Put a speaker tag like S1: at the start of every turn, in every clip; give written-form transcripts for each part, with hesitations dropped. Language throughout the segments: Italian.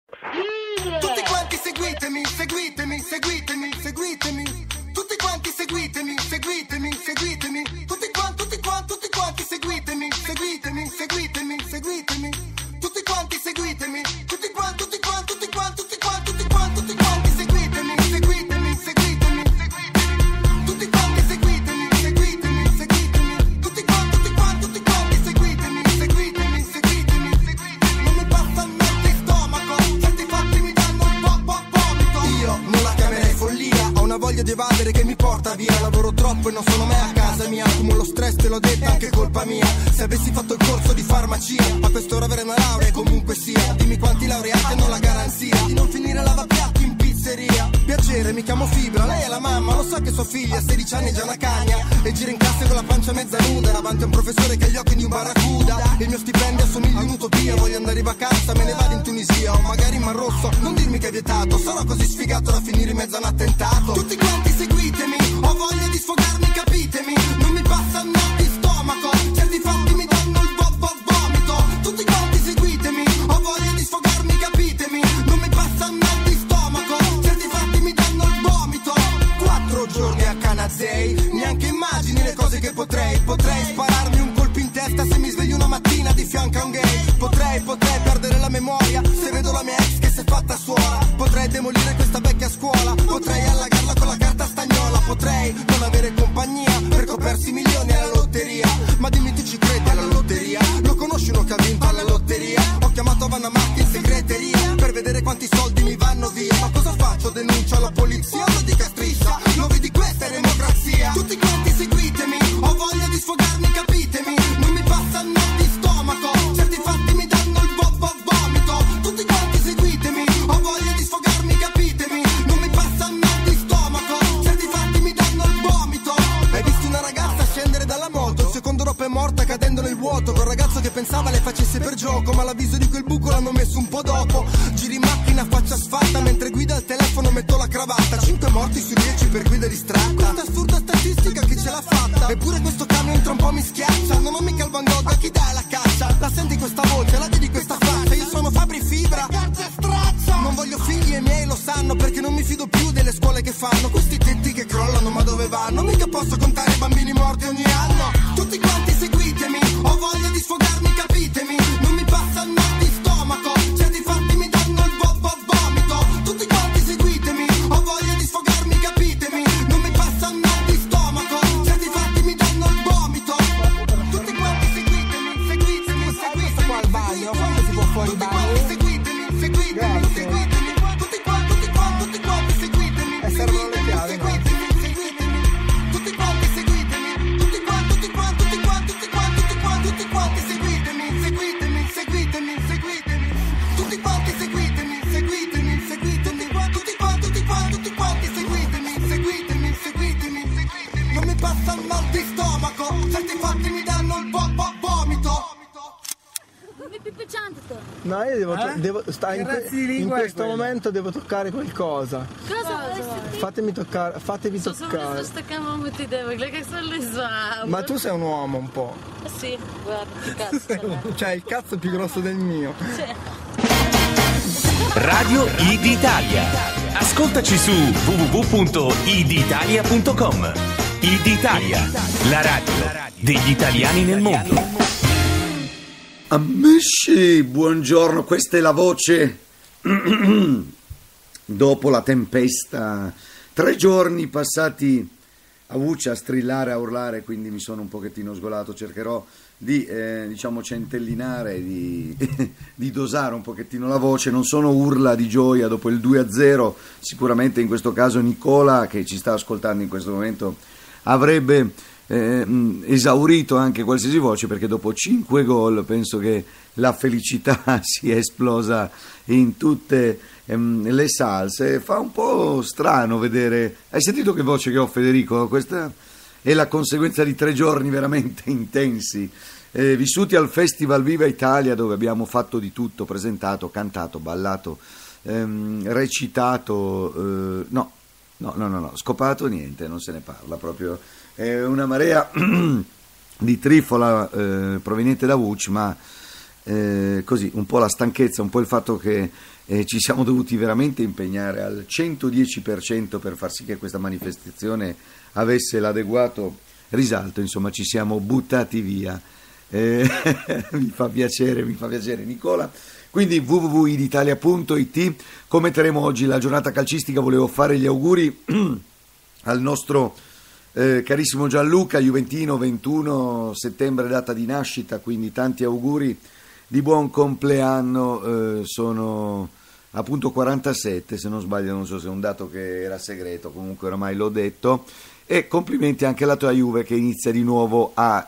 S1: Tutti quanti seguitemi, seguitemi, seguitemi, seguitemi. Tutti quanti seguitemi, seguitemi, seguitemi. Tutti quanti seguitemi, seguitemi, seguitemi, seguitemi. Tutti quanti seguitemi, tutti quanti seguitemi, seguitemi, seguitemi. Tutti quanti seguitemi, seguitemi, seguitemi. Tutti quanti seguitemi, seguitemi, seguitemi. Non mi passa il mal di stomaco, certi fatti mi danno il vomito. Io non la chiamerei follia, ho una voglia di evadere che mi porta via. Lavoro troppo e non sono mai a casa mia, accumulo stress, te l'ho detta, anche colpa mia. Se avessi fatto il corso di farmacia, a quest'ora avrei una laurea e comunque sia. Dimmi quanti laureati hanno la garanzia di non finire lavapiatti in pizzeria. Piacere, mi chiamo Fibra, lei è la mamma, lo sa che sua figlia a 16 anni è già una cagna e gira in classe con la pancia mezza nuda davanti a un professore che ha gli occhi di un barracuda. Il mio stipendio assomiglia a un'utopia, voglio andare in vacanza, me ne vado in Tunisia o magari in Mar Rosso. Non dirmi che è vietato, sono così sfigato da finire in mezzo a un attentato. Tutti quanti seguitemi, ho voglia di sfogarmi, capitemi. Non mi passa il mal di stomaco, certi fatti mi danno il vomito. Tutti quanti seguitemi, ho voglia di sfogarmi, capitemi. Non mi passa il mal di stomaco, certi fatti mi danno il vomito. 4 giorni a Canazei, neanche immagini le cose che potrei spararmi un colpo in testa se mi sveglio una mattina di fianco a un gay. Potrei perdere la memoria se vedo la mia ex che si è fatta suora. Potrei demolire questa vecchia scuola, potrei allagarla con la carta stagnola. Potrei non avere compagnia per copersi milioni alla lotteria. Ma dimmi, tu ci credi alla lotteria? Lo conosci uno che ha vinto alla lotteria? Ho chiamato Vanna Marchi in segreteria per vedere quanti soldi mi vanno via. Ma cosa faccio? Denuncio alla polizia? Lo dica striscia, lo vedi, questa è democrazia. Tutti quanti seguitemi, ho voglia di sfogarmi, capitemi. Non mi passa il mal di stomaco, certi fatti mi danno il vomito. Tutti quanti seguitemi, ho voglia di sfogarmi, capitemi. Non mi passa il mal di stomaco, certi fatti mi danno il vomito. Hai visto una ragazza scendere dalla moto, il secondo dopo è morta cadendo nel vuoto. Con un ragazzo che pensava le facesse per gioco, ma l'avviso di quel buco l'hanno messo un po' dopo. Giri in macchina, faccia sfatta, mentre guida il telefono metto la cravatta. 5 morti su 10 per guida distratta. Questa assurda statistica che ce l'ha fatta. Eppure questo camion tra un po' mi schiaccia. Non ho mica il Van Gogh, a chi dai la caccia? La senti questa voce, la vedi questa faccia? Io sono Fabri Fibra, non voglio figli e i miei lo sanno, perché non mi fido più delle scuole che fanno. Questi tetti che crollano, ma dove vanno? Mica posso contare i bambini morti ogni anno. Tutti quanti seguitemi, ho voglia di sfogarmi, capitemi. Non mi passa il mal di stomaco, certi fatti mi danno il vomito. Tutti quanti seguitemi, ho voglia di sfogarmi, capitemi. Non mi passa il mal di stomaco, certi fatti mi danno il vomito. Tutti quanti seguitemi, seguitemi, seguitemi. Qua al bagno, quando si può fuori bagno? Seguitemi, seguitemi, seguitemi. Tutti quanti seguitemi. E servono le chiavi, no? Tutti quanti seguitemi, tutti quanti seguitemi, seguitemi, seguitemi, seguitemi. Tutti quanti seguitemi, seguitemi, seguitemi. Tutti quanti seguitemi, seguitemi, seguitemi, seguitemi. Non mi passa il mal di stomaco, certi fatti mi danno il vomito.
S2: No, io devo stare in questo momento, devo toccare qualcosa. Fatevi toccare. Ma tu sei un uomo un po'.
S3: Sì, guarda, che cazzo.
S2: Cioè, il cazzo è più grosso del mio.
S3: Sì.
S4: Radio ID Italia. Ascoltaci su www.iditalia.com. ID Italia, la radio degli italiani nel mondo.
S5: Amici, buongiorno, questa è la voce dopo la tempesta. 3 giorni passati a voce, a strillare, a urlare, quindi mi sono un pochettino sgolato. Cercherò di centellinare, di dosare un pochettino la voce. Non sono urla di gioia dopo il 2-0. Sicuramente in questo caso Nicola, che ci sta ascoltando in questo momento, avrebbe esaurito anche qualsiasi voce, perché dopo 5 gol penso che la felicità sia esplosa in tutte le salse. Fa un po' strano vedere. Hai sentito che voce che ho, Federico? Questa è la conseguenza di 3 giorni veramente intensi, vissuti al Festival Viva Italia, dove abbiamo fatto di tutto, presentato, cantato, ballato, recitato, no, scopato niente, non se ne parla proprio. È una marea di trifola proveniente da Vuc, ma così un po' la stanchezza, un po' il fatto che ci siamo dovuti veramente impegnare al 110% per far sì che questa manifestazione avesse l'adeguato risalto, insomma ci siamo buttati via. Mi fa piacere Nicola. Quindi www.iditalia.it. Come terremo oggi la giornata calcistica, volevo fare gli auguri al nostro carissimo Gianluca, juventino, 21 settembre data di nascita, quindi tanti auguri di buon compleanno. Sono appunto 47 se non sbaglio, non so se è un dato che era segreto, comunque oramai l'ho detto. E complimenti anche alla tua Juve che inizia di nuovo a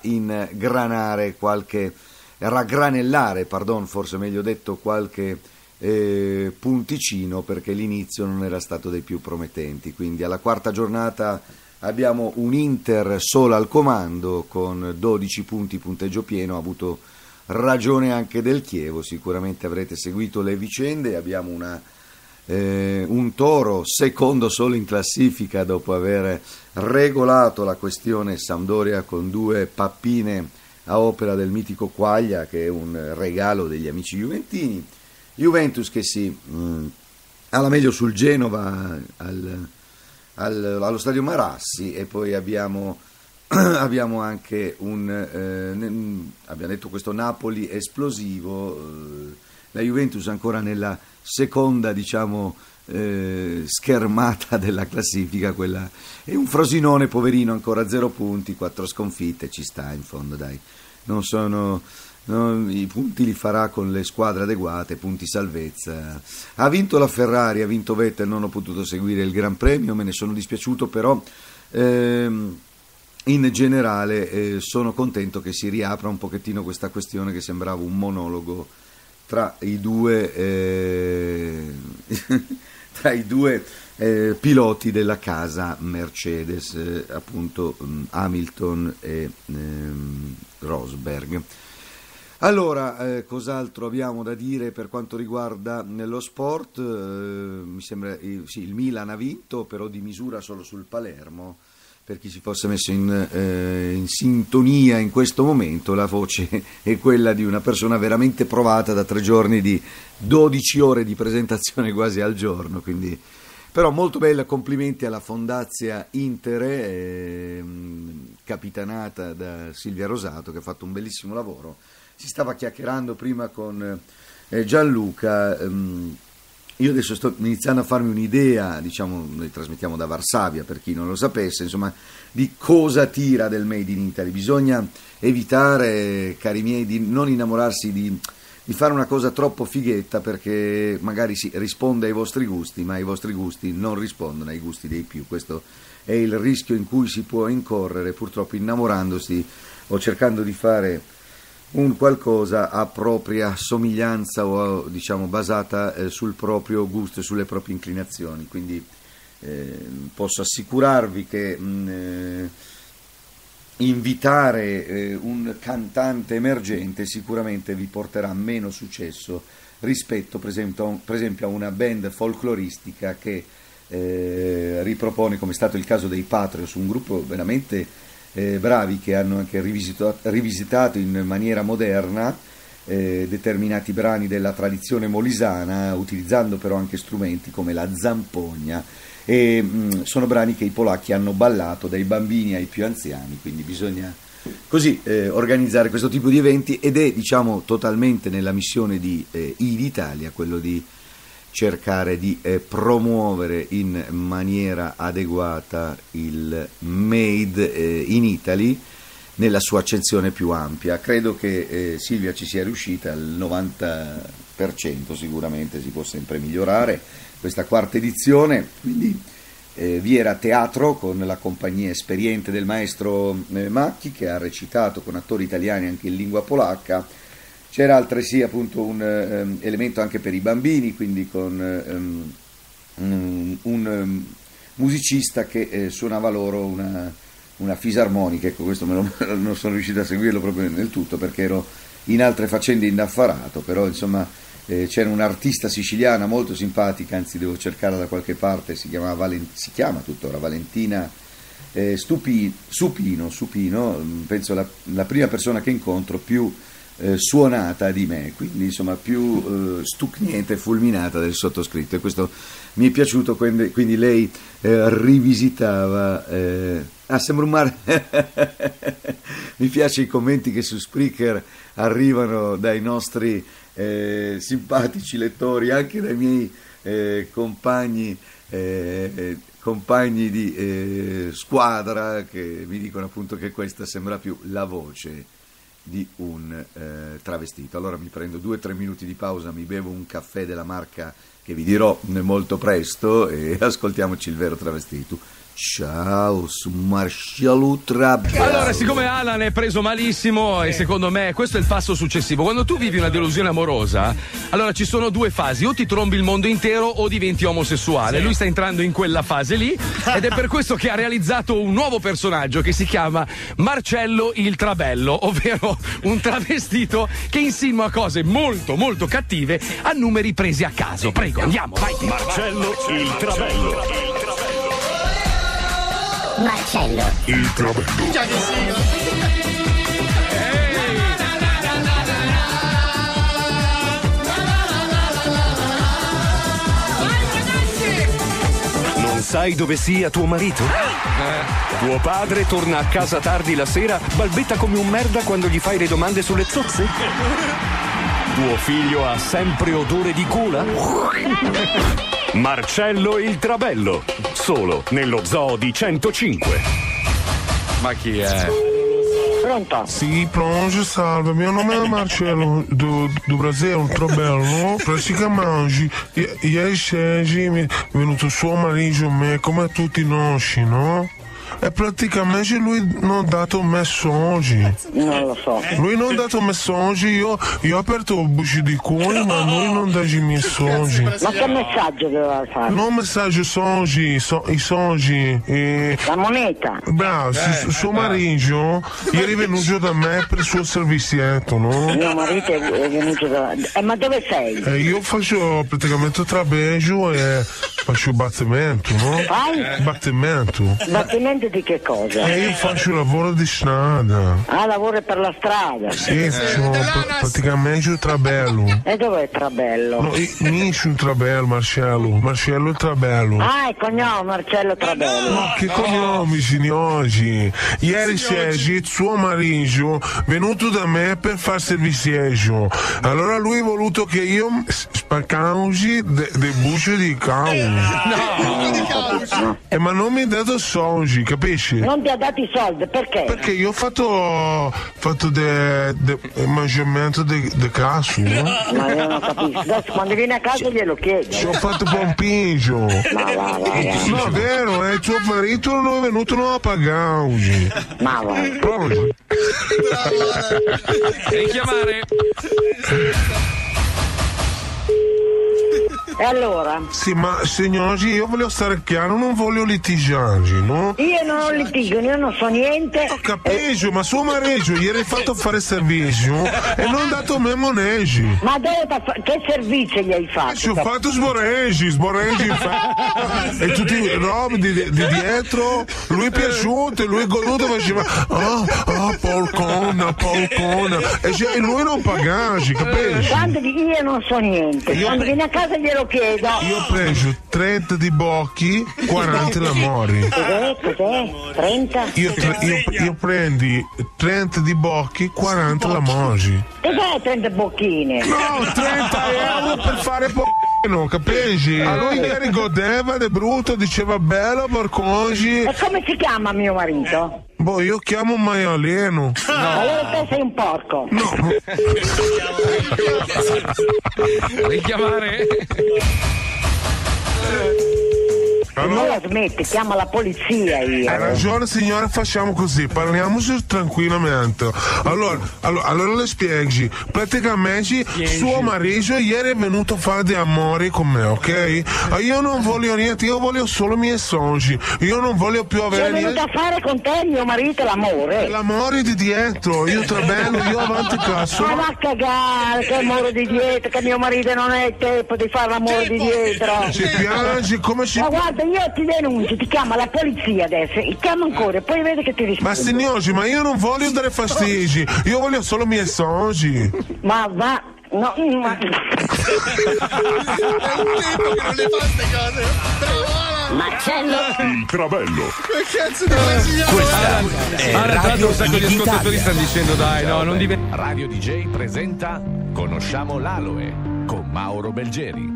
S5: raggranellare, forse meglio detto, qualche punticino, perché l'inizio non era stato dei più promettenti. Quindi alla quarta giornata abbiamo un Inter sola al comando con 12 punti, punteggio pieno. Ha avuto ragione anche del Chievo, sicuramente avrete seguito le vicende. Abbiamo un Toro secondo solo in classifica dopo aver regolato la questione Sampdoria con 2 pappine a opera del mitico Quaglia, che è un regalo degli amici juventini. Juventus che si alla meglio sul Genova allo stadio Marassi, e poi abbiamo anche abbiamo detto questo Napoli esplosivo, la Juventus ancora nella seconda schermata della classifica, quella è un Frosinone poverino, ancora 0 punti, 4 sconfitte, ci sta in fondo, dai, i punti li farà con le squadre adeguate, punti salvezza. Ha vinto la Ferrari, ha vinto Vettel, non ho potuto seguire il Gran Premio, me ne sono dispiaciuto, però in generale sono contento che si riapra un pochettino questa questione che sembrava un monologo tra i due piloti della casa Mercedes, appunto Hamilton e Rosberg. Allora, cos'altro abbiamo da dire per quanto riguarda lo sport? Mi sembra sì, il Milan ha vinto, però di misura solo sul Palermo. Per chi si fosse messo in sintonia in questo momento, la voce è quella di una persona veramente provata da 3 giorni di 12 ore di presentazione quasi al giorno, quindi però molto bella. Complimenti alla Fondazia Inter, capitanata da Silvia Rosato, che ha fatto un bellissimo lavoro. Si stava chiacchierando prima con Gianluca. Io adesso sto iniziando a farmi un'idea, noi trasmettiamo da Varsavia, per chi non lo sapesse, insomma, di cosa tira del Made in Italy. Bisogna evitare, cari miei, di non innamorarsi di fare una cosa troppo fighetta, perché magari risponde ai vostri gusti, ma i vostri gusti non rispondono ai gusti dei più. Questo è il rischio in cui si può incorrere, purtroppo, innamorandosi o cercando di fare un qualcosa a propria somiglianza o basata sul proprio gusto e sulle proprie inclinazioni. Quindi posso assicurarvi che invitare un cantante emergente sicuramente vi porterà meno successo rispetto per esempio a una band folcloristica che ripropone, come è stato il caso dei Patrios, un gruppo veramente bravi, che hanno anche rivisitato in maniera moderna determinati brani della tradizione molisana, utilizzando però anche strumenti come la zampogna, e sono brani che i polacchi hanno ballato dai bambini ai più anziani, quindi bisogna così organizzare questo tipo di eventi, ed è totalmente nella missione di ID Italia quello di cercare di promuovere in maniera adeguata il Made in Italy nella sua accezione più ampia. Credo che Silvia ci sia riuscita al 90%, sicuramente si può sempre migliorare questa quarta edizione. Quindi vi era teatro con la compagnia esperiente del maestro Macchi, che ha recitato con attori italiani anche in lingua polacca. C'era altresì appunto un elemento anche per i bambini, quindi con un musicista che suonava loro una fisarmonica. Ecco, questo non sono riuscito a seguirlo proprio nel tutto, perché ero in altre faccende indaffarato, però insomma c'era un'artista siciliana molto simpatica, anzi devo cercarla da qualche parte, si chiama tuttora Valentina Supino, penso la prima persona che incontro più suonata di me, quindi insomma più stucniente e fulminata del sottoscritto, e questo mi è piaciuto, quindi lei rivisitava sembra un mare. Mi piace i commenti che su Spreaker arrivano dai nostri simpatici lettori, anche dai miei compagni di squadra, che mi dicono appunto che questa sembra più la voce di un travestito. Allora mi prendo 2 o 3 minuti di pausa, mi bevo un caffè della marca che vi dirò molto presto e ascoltiamoci il vero travestito. Ciao, su Marcello Trabello.
S6: Allora, siccome Alan è preso malissimo, e secondo me questo è il passo successivo. Quando tu vivi una delusione amorosa, allora ci sono 2 fasi: o ti trombi il mondo intero o diventi omosessuale. Lui sta entrando in quella fase lì, ed è per questo che ha realizzato un nuovo personaggio che si chiama Marcello il Trabello, ovvero un travestito che insinua cose molto molto cattive a numeri presi a caso. Prego, andiamo, vai.
S4: Marcello il Trabello.
S7: Marcello
S4: Il Trabello.
S1: Già che sì.
S4: Non sai dove sia tuo marito? Tuo padre torna a casa tardi la sera, balbetta come un merda quando gli fai le domande sulle zozze? Tuo figlio ha sempre odore di cola? Marcello il Trabello, solo nello Zoo di 105.
S6: Ma chi è?
S7: Pronto?
S8: Sì, pronto, salve, mio nome è Marcello do Brasile, un Trabello. Praticamente ieri sera mi è venuto suo marito, me, come tutti conosci, no? E praticamente lui non ha dato messaggi.
S7: Non lo so.
S8: Lui non ha dato messaggi, io ho aperto il buci di cuore, ma lui non dà i messaggi.
S7: Ma che messaggio doveva fare?
S8: Non messaggi, soggi, i soggi.
S7: La moneta?
S8: Bravo, suo marito ieri è venuto da me per il suo servizietto, no?
S7: Mio marito è venuto da... ma dove sei?
S8: Io faccio praticamente trabeggio e faccio battimento, no?
S7: Fai?
S8: Battimento.
S7: Battimento di che cosa?
S8: E io faccio lavoro di strada.
S7: Ah, lavori per la strada?
S8: Sì, faccio praticamente il trabello.
S7: E dov'è Trabello?
S8: No, io sono Trabello, Marcello il Trabello.
S7: Ah, il cognome Marcello Trabello.
S8: Ma che cognome, signori? Ieri sera il suo marito è venuto da me per far servizio. Allora lui ha voluto che io spaccassi del bucio di cavolo.
S7: No.
S8: Ma non mi ha dato soldi, capisci?
S7: Non ti ha dato i soldi, perché?
S8: Perché io ho fatto del mangiamento di cazzo, no?
S7: Ma io non capisco. Adesso quando viene a casa glielo chiedo.
S8: Ci ho fatto pompiggio.
S7: Ma va.
S8: No, è vero, il tuo marito non è venuto a pagare oggi.
S7: Ma va.
S8: Pronto?
S6: Devi chiamare.
S7: E allora?
S8: Sì, ma signori, io voglio stare chiaro, non voglio litigare, no?
S7: Io non ho litigo, io non so niente.
S8: Ho capito, ma suo marito ieri ha fatto fare servizio e non ha dato me monegi.
S7: Ma dove che servizio gli hai fatto?
S8: Ci ho fatto sborreggi e tutti i robe di dietro. Lui è piaciuto, lui è goduto, faceva polcona. E lui non pagava, capisci?
S7: Quando io non so niente, quando viene a casa glielo chiedo.
S8: Io ho preso 30 di bocchi, 40 l'amori.
S7: Cos'è? 30?
S8: Io prendi 30 di bocchi, 40 l'amori.
S7: Cos'è 30 bocchine?
S8: No, 30 euro per fare pochino, capisci? A lui ieri godeva di brutto, diceva bello, porcongi.
S7: E come si chiama mio marito?
S8: Boh, io chiamo un maialino.
S7: Allora te sei un porco.
S8: No.
S6: Devi chiamare.
S7: Non la smetti, chiama la polizia io.
S8: Hai ragione signora, facciamo così, parliamoci tranquillamente. Allora le spieghi, praticamente suo marito ieri è venuto a fare di amore con me, ok? Io non voglio niente, io voglio solo i miei soldi, io non voglio più avere
S7: niente. È venuto a fare con te mio marito l'amore?
S8: L'amore di dietro, io Trabello, io avanti cazzo.
S7: Ma va a cagare, che amore di dietro, che mio marito non ha il tempo di fare l'amore di dietro.
S8: Si piange, come si...
S7: Ma guarda, io ti denuncio, ti chiama la polizia adesso, e chiama ancora, e poi vedi che ti risponde.
S8: Ma signori, ma io non voglio dare fastigi, io voglio solo miei songi.
S7: Ma va, no, ma...
S9: Marcello.
S4: Il Travello.
S2: Che cazzo di consigliamo?
S6: Tra l'altro un sacco di ascoltatori stanno dicendo dai, no, non diventa.
S10: Radio DJ presenta Conosciamo l'Aloe con Mauro Belgeri.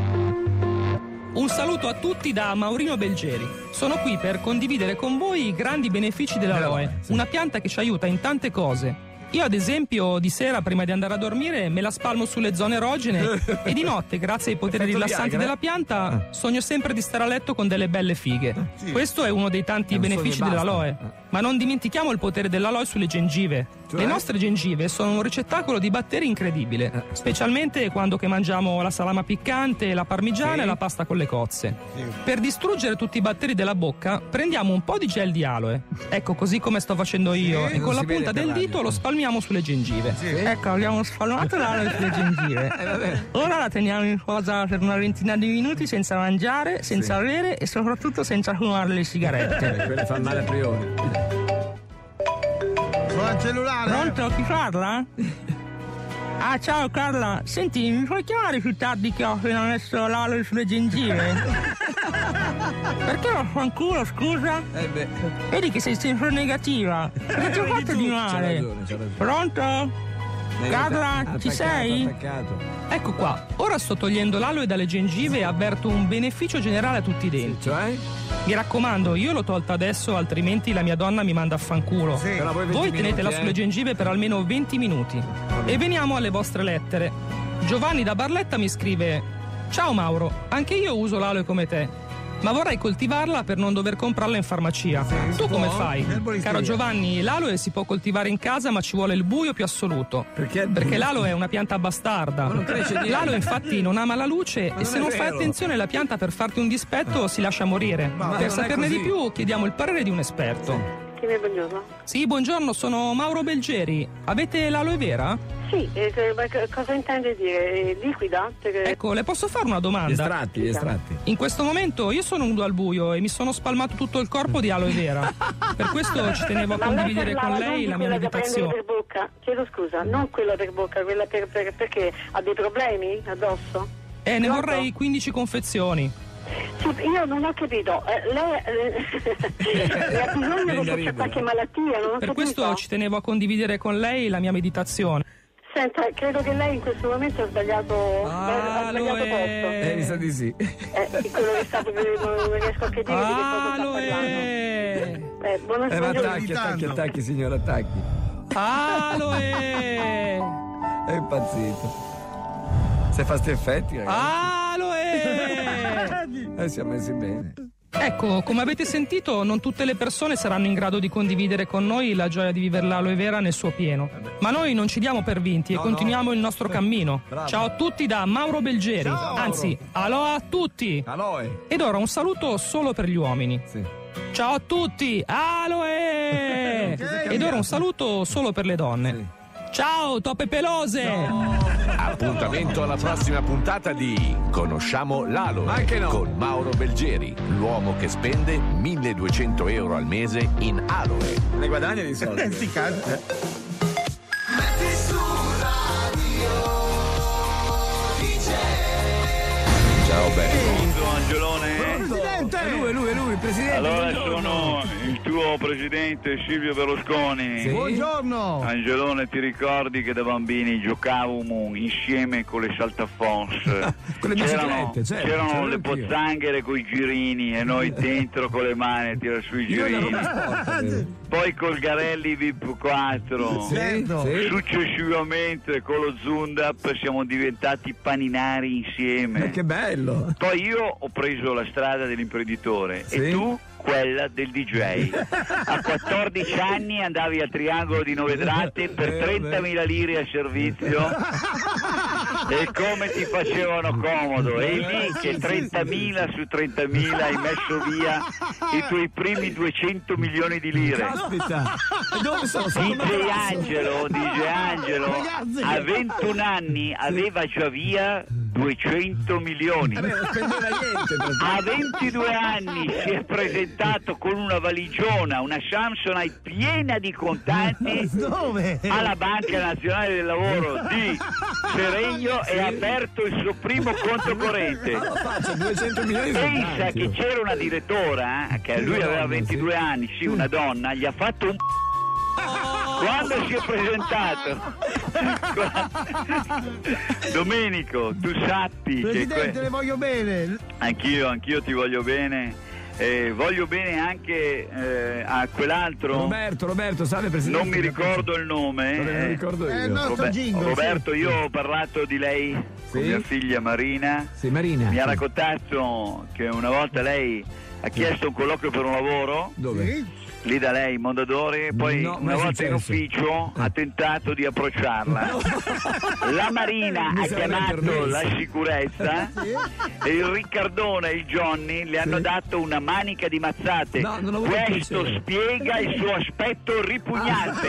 S11: Un saluto a tutti da Maurino Belgeri. Sono qui per condividere con voi i grandi benefici dell'aloe, una pianta che ci aiuta in tante cose. Io ad esempio di sera prima di andare a dormire me la spalmo sulle zone erogene e di notte, grazie ai poteri rilassanti della pianta, sogno sempre di stare a letto con delle belle fighe. Questo è uno dei tanti benefici dell'aloe. Ma non dimentichiamo il potere dell'aloe sulle gengive. Le nostre gengive sono un ricettacolo di batteri incredibile, specialmente quando che mangiamo la salama piccante, la parmigiana e la pasta con le cozze. Per distruggere tutti i batteri della bocca prendiamo un po' di gel di aloe. Ecco, così come sto facendo io, e con la punta del dito lo spalmiamo sulle gengive. Ecco, abbiamo spalmato l'aloe sulle gengive. Ora la teniamo in posa per una ventina di minuti senza mangiare, senza bere e soprattutto senza fumare le sigarette.
S12: Quelle fa male a priori.
S2: Con il cellulare?
S11: Pronto? Chi parla? Ah, ciao Carla. Senti, mi puoi chiamare più tardi che ho appena messo l'aloe sulle gengive? Perché lo fanculo, scusa? Vedi che sei sempre negativa. Cosa ti ho fatto di male?
S12: C'ha ragione.
S11: Pronto? Carla, ci sei? Ecco qua, ora sto togliendo l'aloe dalle gengive e avverto un beneficio generale a tutti i denti.
S12: Cioè?
S11: Mi raccomando, io l'ho tolta adesso, altrimenti la mia donna mi manda a fanculo. Voi tenetela sulle gengive per almeno 20 minuti. E veniamo alle vostre lettere. Giovanni da Barletta mi scrive: ciao Mauro, anche io uso l'aloe come te, ma vorrei coltivarla per non dover comprarla in farmacia. Tu come fai? Caro Giovanni, l'aloe si può coltivare in casa, ma ci vuole il buio più assoluto. Perché l'aloe è una pianta bastarda. L'aloe infatti non ama la luce e se non fai attenzione la pianta per farti un dispetto si lascia morire. Per saperne di più chiediamo il parere di un esperto.
S3: Buongiorno.
S11: Sì, buongiorno, sono Mauro Belgeri. Avete l'aloe vera?
S3: Sì, cosa intende dire? Liquida?
S11: Ecco, le posso fare una domanda?
S12: Gli estratti.
S11: In questo momento io sono nudo al buio e mi sono spalmato tutto il corpo di aloe vera. Per questo ci tenevo a condividere con lei la mia meditazione.
S3: Per bocca. Chiedo scusa, non quella per bocca, quella perché ha dei problemi addosso?
S11: Ne vorrei 15 confezioni.
S3: Sì, io non ho capito, lei ha bisogno perché c'è qualche malattia, non ho
S11: Per
S3: capito.
S11: questo ci tenevo a condividere con lei la mia meditazione.
S3: Senta, credo che lei in questo momento ha sbagliato posto.
S12: Mi sa di sì.
S3: Quello che sta non riesco a capire di che cosa sta parlando.
S12: Ma attacchi, signora, attacchi.
S11: Aloe!
S12: È impazzito. Se fa sti effetti, ragazzi.
S11: Aloe!
S12: Siamo messi bene.
S11: Ecco, come avete sentito, non tutte le persone saranno in grado di condividere con noi la gioia di vivere l'aloe vera nel suo pieno. Ma noi non ci diamo per vinti e continuiamo il nostro cammino.
S12: Bravo.
S11: Ciao a tutti da Mauro Belgeri.
S12: Ciao,
S11: Anzi, aloha a tutti.
S12: Aloe.
S11: Ed ora un saluto solo per gli uomini.
S12: Sì.
S11: Ciao a tutti, aloe! Ed ora un saluto solo per le donne.
S12: Sì.
S11: Ciao, toppe pelose!
S10: Appuntamento alla prossima puntata di Conosciamo l'Aloe con Mauro Belgeri, l'uomo che spende 1.200 euro al mese in aloe.
S12: Ne guadagna di soldi.
S2: Sti cazzi.
S1: Metti su radio DJ.
S10: Ciao bello.
S13: Angelone.
S2: Presidente!
S12: È lui, presidente.
S13: Allora
S12: buongiorno.
S13: sono il tuo presidente Silvio Berlusconi.
S12: Sì.
S2: Buongiorno!
S13: Angelone, ti ricordi che da bambini giocavamo insieme con le saltafonce?
S12: Con le biciclette, certo,
S13: c'erano
S12: c'ero
S13: le
S12: anch'io.
S13: pozzanghere con i girini e noi dentro con le mani a tirare sui
S12: Io ero
S13: girini.
S12: sport,
S13: Poi col Garelli VIP 4.
S2: Certo.
S12: Sì.
S13: Successivamente con lo Zundap siamo diventati paninari insieme.
S12: Che bello.
S13: Poi io ho preso la strada dell'imprenditore
S12: Sì.
S13: e tu quella del DJ. A 14 anni andavi al Triangolo di Novedrate per 30.000 lire a servizio e come ti facevano comodo, e lì che 30.000 su 30.000 hai messo via i tuoi primi 200 milioni di lire.
S12: Caspita, dove sono?
S13: DJ Angelo a 21 anni aveva già via 200 milioni. A 22 anni si è presentato con una valigiona, una Samsonite piena di contanti alla Banca Nazionale del Lavoro di Seregno e ha aperto il suo primo conto corrente. Pensa che c'era una direttora che lui aveva 22 anni, sì, una donna, gli ha fatto un quando si è presentato. Domenico, tu sappi
S14: Presidente, le voglio bene.
S13: Anch'io ti voglio bene. Voglio bene anche a quell'altro
S12: Roberto, salve Presidente.
S13: Non mi ricordo il nome.
S12: Non me lo ricordo io.
S13: Roberto, io ho parlato di lei con mia figlia Marina.
S12: Sì, Marina.
S13: Mi ha raccontato che una volta lei ha chiesto un colloquio per un lavoro.
S12: Dove?
S14: Sì.
S13: Lì da lei, Mondadori, e poi una volta in ufficio ha tentato di approcciarla. La Marina ha chiamato la sicurezza e il Riccardone e il Johnny le hanno dato una manica di mazzate. Questo spiega il suo aspetto ripugnante.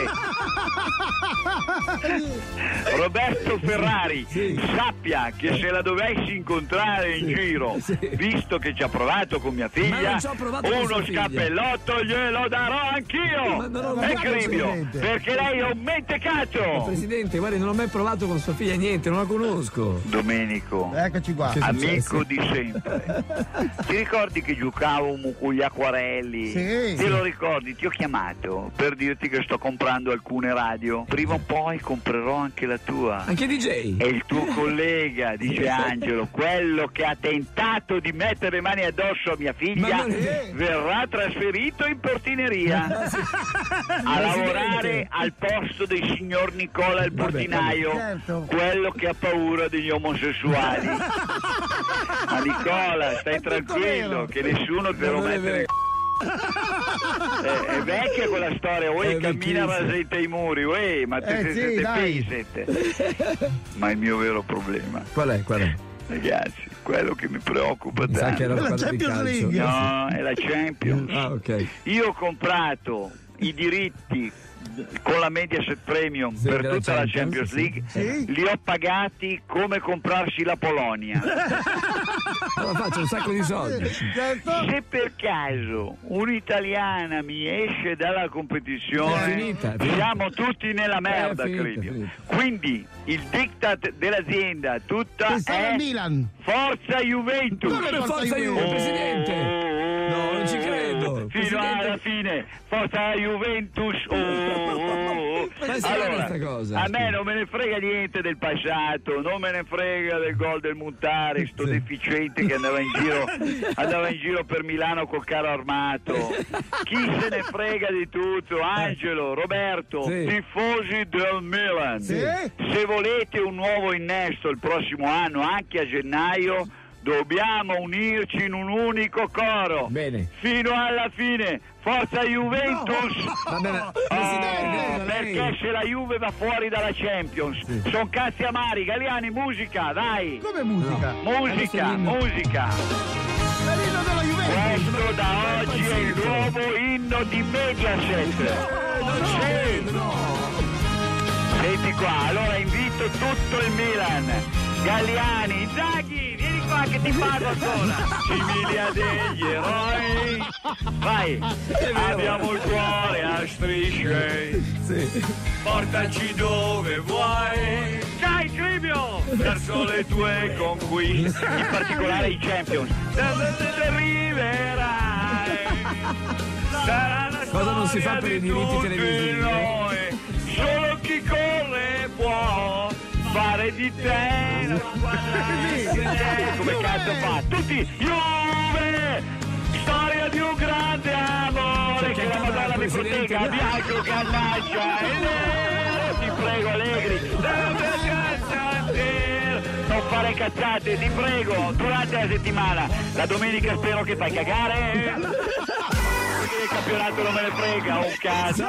S13: Roberto Ferrari, sappia che se la dovessi incontrare in giro, visto che ci ha provato con mia figlia, uno scappellotto glielo darò anch'io. E Cribio, perché lei è un mentecato.
S12: Presidente, guardi, non ho mai provato con sua figlia niente, non la conosco.
S13: Domenico,
S14: eccoci qua.
S13: Amico di sempre. Ti ricordi che giocavo con gli acquarelli?
S14: Sì.
S13: Te lo ricordi? Ti ho chiamato per dirti che sto comprando alcune radio. Prima o poi comprerò anche la tua.
S12: Anche DJ?
S13: E il tuo collega, DJ Angelo, quello che ha tentato di mettere le mani addosso a mia figlia, verrà trasferito in portineria a lavorare al posto del signor Nicola il portinaio, quello che ha paura degli omosessuali. Ma Nicola, stai tranquillo che nessuno te lo mette è vecchia quella storia, cammina ma sente i muri, ma te siete ma il mio vero problema
S12: qual è?
S13: Ragazzi, quello che mi preoccupa tanto
S14: è la Champions League.
S13: No, è la Champions.
S12: Okay.
S13: Io ho comprato i diritti con la Mediaset Premium per tutta la Champions League, li ho pagati come comprarsi la Polonia.
S12: Allora faccio un sacco di soldi.
S13: Se per caso un'italiana mi esce dalla competizione, siamo tutti nella merda, Cribio. Quindi il diktat dell'azienda tutta è
S14: Milan.
S13: Forza Juventus.
S12: Forza Juventus, Presidente. No, non ci credo.
S13: Fino alla fine, Forza Juventus. Allora, cosa, a me non me ne frega niente del passato, non me ne frega del gol del Montari, sto deficiente che andava in giro per Milano col carro armato. Chi se ne frega di tutto? Angelo, Roberto, tifosi del Milan. Se volete un nuovo innesto il prossimo anno, anche a gennaio, dobbiamo unirci in un unico coro.
S12: Bene.
S13: Fino alla fine. Forza Juventus! Perché se la Juve va fuori dalla Champions, sono cazzi amari. Galliani, musica, dai!
S14: Come musica?
S13: Musica! Questo da oggi è il nuovo inno di Mediaset. Senti qua, allora invito tutto il Milan. Galliani, Inzaghi, vieni qua che ti pago ancora. Simili a degli eroi. Vai, abbiamo il cuore a strisce. Portaci dove vuoi. Dai, Cribio, verso le tue conquiste, in particolare i Champions. Arriverai.
S12: Cosa non si fa per i diritti televisivi?
S13: Solo chi corre può fare di te la squadra. Come cazzo fa? Tutti Juve, storia di un grande amore che la Madonna mi protegga, bianco cannaccia e nero. Ti prego Allegri, non fare cazzate, ti prego, durante la settimana. La domenica spero che fai cagare. fine del campionato non me ne frega un cazzo.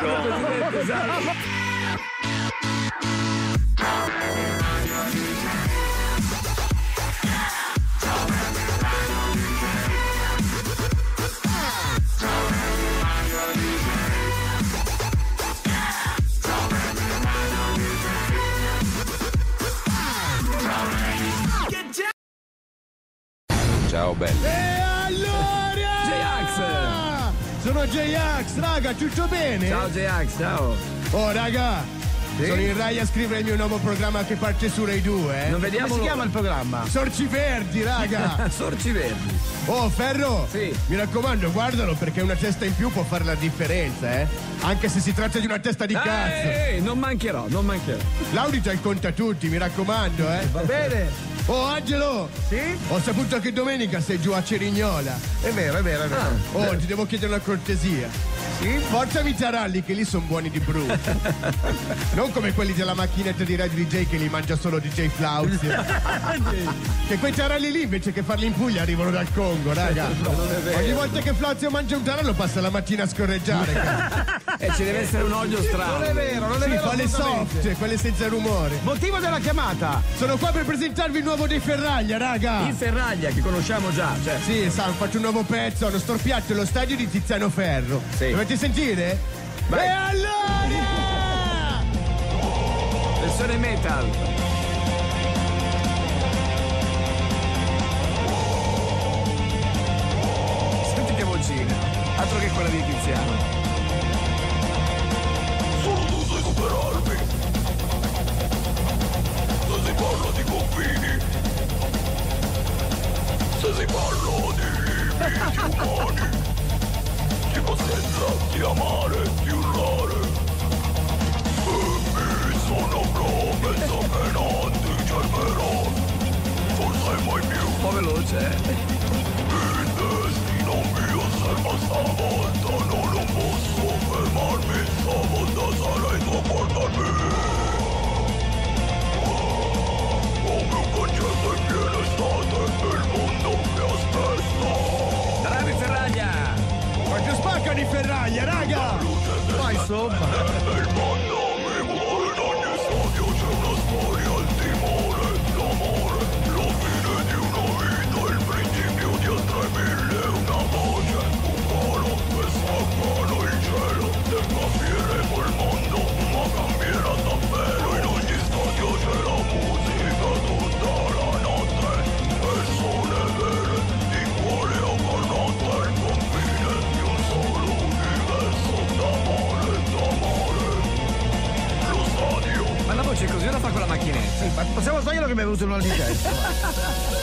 S6: Ciao belli.
S14: E allora!
S12: J-Ax!
S14: Sono J-Ax, raga, tutto bene?
S12: Ciao J-Ax, ciao.
S14: Oh, raga,
S12: Sì?
S14: sono in Rai a scrivere il mio nuovo programma che parte su Rai 2,
S12: Non vediamo
S14: Come si
S12: l'ora.
S14: chiama il programma? Sorci Verdi, raga.
S12: Sorci Verdi.
S14: Oh, Ferro,
S12: Sì.
S14: mi raccomando, guardalo perché una testa in più può fare la differenza, Anche se si tratta di una testa di cazzo.
S12: Non mancherò.
S14: L'audito il conta tutti, mi raccomando,
S2: Va bene.
S14: Oh, Angelo!
S2: Sì?
S14: Ho saputo che domenica sei giù a Cerignola.
S2: È vero.
S14: Oh, ti devo chiedere una cortesia.
S2: Sì?
S14: Portami i taralli che lì sono buoni di brutto. Non come quelli della macchinetta di Radio DJ che li mangia solo DJ Flauzio. Che quei taralli lì invece che farli in Puglia arrivano dal Congo, raga.
S12: non è vero.
S14: Ogni volta che Flauzio mangia un tarallo passa la mattina a scorreggiare.
S12: Ci deve essere un olio strano.
S2: Non è vero.
S14: Sì, fa le soft, quelle senza rumore.
S2: Motivo della chiamata.
S14: Sono qua per presentarvi il nuovo dei Ferraglia, raga.
S12: Il Ferraglia che conosciamo già, cioè.
S14: Sì, faccio un nuovo pezzo, hanno storpiato lo stadio di Tiziano Ferro.
S12: Sì.
S14: Dovete sentire?
S12: Vai.
S14: E allora!
S12: Versione metal. Senti che vocina. Altro che quella di Tiziano.
S1: Solo tu sai superarmi. Se si parla di confini, se si parla di limiti umani, di coscienza, di amare, di urlare. E mi sono promesso che non ti cercherò, forse mai più.
S12: Un po' veloce,
S1: Il destino mio serva stavolta, non posso fermarmi, stavolta sarai tu a guardarmi. Come un concerto in piena estate, il mondo mi aspetta.
S12: bravi Ferraglia.
S14: Quanto spaccano i Ferraglia, raga!
S2: Ma insomma.
S1: Il mondo mi vuole, in ogni stadio c'è una storia, il timore, l'amore, la fine di una vita, il principio di altre mille, una voce, un coro che staccano il cielo, e cambieremo il mondo, ma cambierà davvero, in ogni stadio c'è la musica tutta la notte, e il sole verde, di cuore o con notte, il confine di un solo universo d'amore, lo stadio.
S12: Ma la voce così la fa con la macchinetta.
S2: Ma possiamo toglierlo che mi è venuto un mal di testa.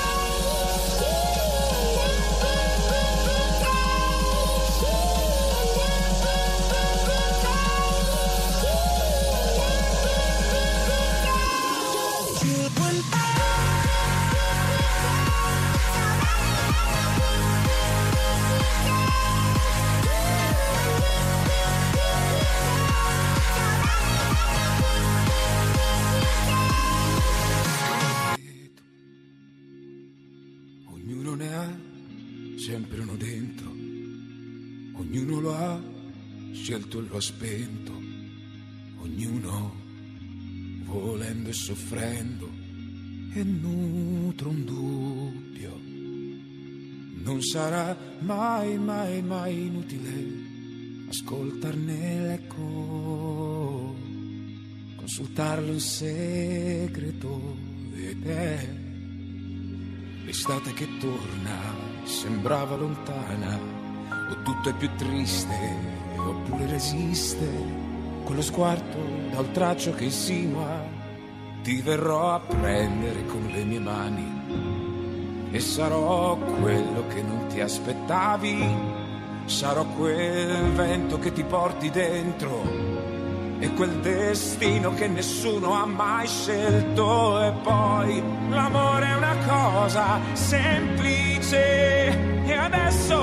S1: Ognuno ne ha sempre uno dentro, ognuno lo ha scelto e lo ha spento, ognuno volendo e soffrendo e nutre un dubbio. Non sarà mai, mai, mai inutile ascoltarne l'eco, consultarlo in segreto ed è l'estate che torna, sembrava lontana, o tutto è più triste, oppure resiste, quello sguardo da oltraccio che insinua, ti verrò a prendere con le mie mani, e sarò quello che non ti aspettavi, sarò quel vento che ti porti dentro, e quel destino che nessuno ha mai scelto. E poi l'amore è una cosa semplice, e adesso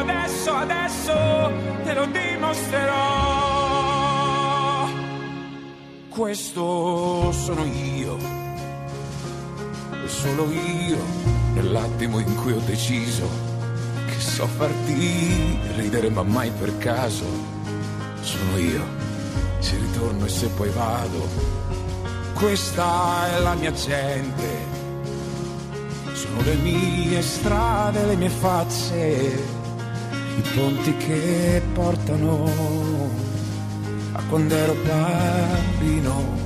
S1: te lo dimostrerò. Questo sono io, e solo io, nell'attimo in cui ho deciso che
S15: so farti ridere ma mai per caso. Sono io, se ritorno e se poi vado, questa è la mia gente, sono le mie strade, le mie facce, i ponti che portano a quando ero bambino,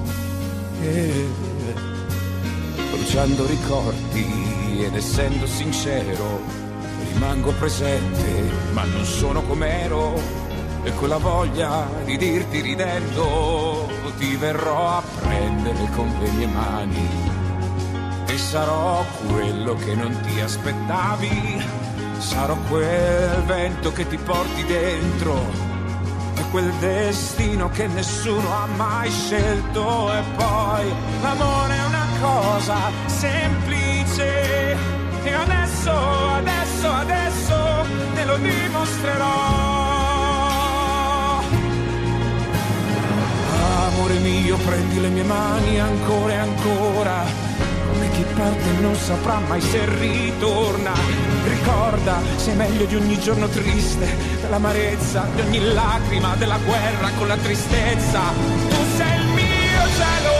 S15: bruciando ricordi ed essendo sincero rimango presente, ma non sono com'ero, e quella voglia di dirti ridendo ti verrò a prendere con le mie mani e sarò quello che non ti aspettavi, sarò quel vento che ti porti dentro e quel destino che nessuno ha mai scelto. E poi l'amore è una cosa semplice e adesso te lo dimostrerò. Amore mio, prendi le mie mani ancora e ancora, come chi parte non saprà mai se ritorna. Ricorda, sei meglio di ogni giorno triste, dell'amarezza, di ogni lacrima, della guerra con la tristezza. Tu sei il mio cielo,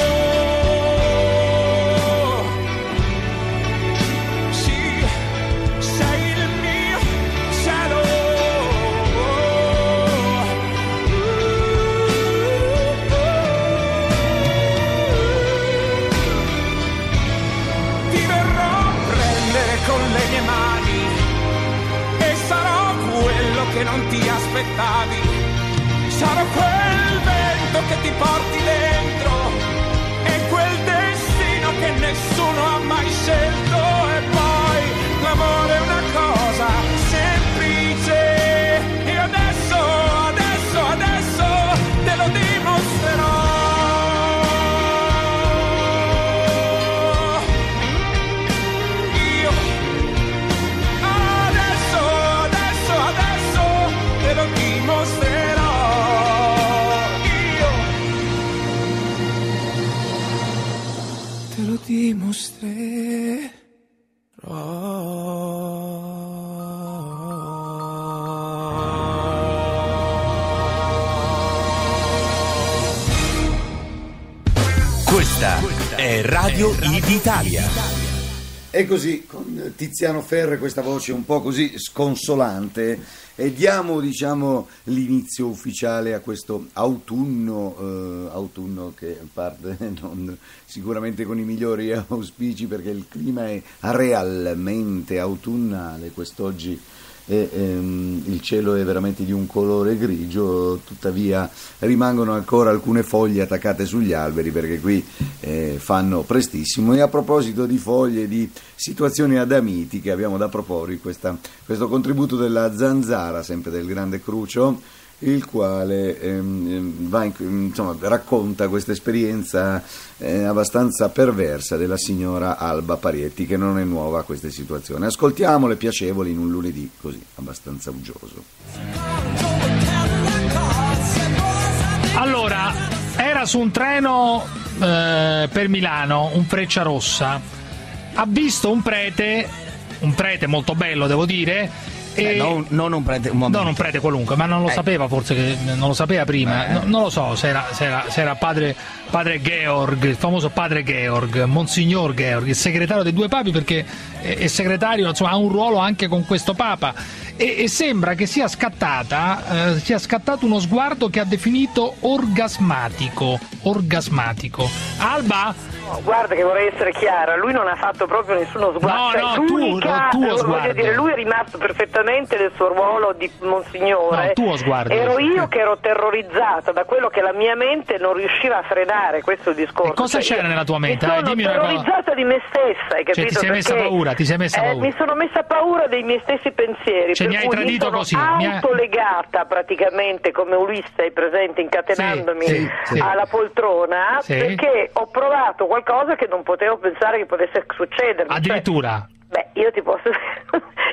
S15: sì, sei il mio cielo. Ti verrò a prendere con le mie mani e sarò quello che non ti aspettavi, sarò quel vento che ti porti dentro e quel destino che nessuno ha mai scelto. E poi l'amore è una cosa semplice e adesso te lo dimostrerò. Io adesso te lo dimostrerò. Io te lo
S16: Questa è Radio Id Italia.
S5: E così con Tiziano Ferro, questa voce un po' così sconsolante, e diamo l'inizio ufficiale a questo autunno che parte non sicuramente con i migliori auspici, perché il clima è realmente autunnale quest'oggi. Il cielo è veramente di un colore grigio, tuttavia rimangono ancora alcune foglie attaccate sugli alberi, perché qui fanno prestissimo. E a proposito di foglie, di situazioni adamitiche, abbiamo da proporre questo contributo della Zanzara, sempre del grande Crucio, il quale racconta questa esperienza abbastanza perversa della signora Alba Parietti, che non è nuova a queste situazioni. Ascoltiamole, piacevoli in un lunedì così abbastanza uggioso.
S17: Allora, era su un treno per Milano, un Frecciarossa, ha visto un prete molto bello, devo dire.
S12: Non un prete,
S17: non un prete qualunque, ma non lo sapeva, forse che non lo sapeva prima, non lo so se era padre Georg, il famoso padre Georg, Monsignor Georg, il segretario dei due papi, perché è segretario, insomma, ha un ruolo anche con questo papa, e sembra che sia scattato uno sguardo che ha definito orgasmatico. Alba?
S3: Guarda che vorrei essere chiara, lui non ha fatto proprio nessuno sguardo,
S17: tuo sguardo.
S3: Voglio dire, lui è rimasto perfettamente nel suo ruolo di monsignore.
S17: No, tuo sguardo.
S3: Ero io che ero terrorizzata da quello che la mia mente non riusciva a frenare, questo è il discorso.
S17: E cosa c'era nella tua mente?
S3: Mi sono terrorizzata di me stessa, hai capito?
S17: Ti sei messa paura?
S3: Mi sono messa paura dei miei stessi pensieri,
S17: mi hai tradito così.
S3: Autolegata praticamente come Ulisse, hai presente, incatenandomi alla poltrona, perché ho provato qualcosa che non potevo pensare che potesse succedermi.
S17: Addirittura?
S3: Io ti posso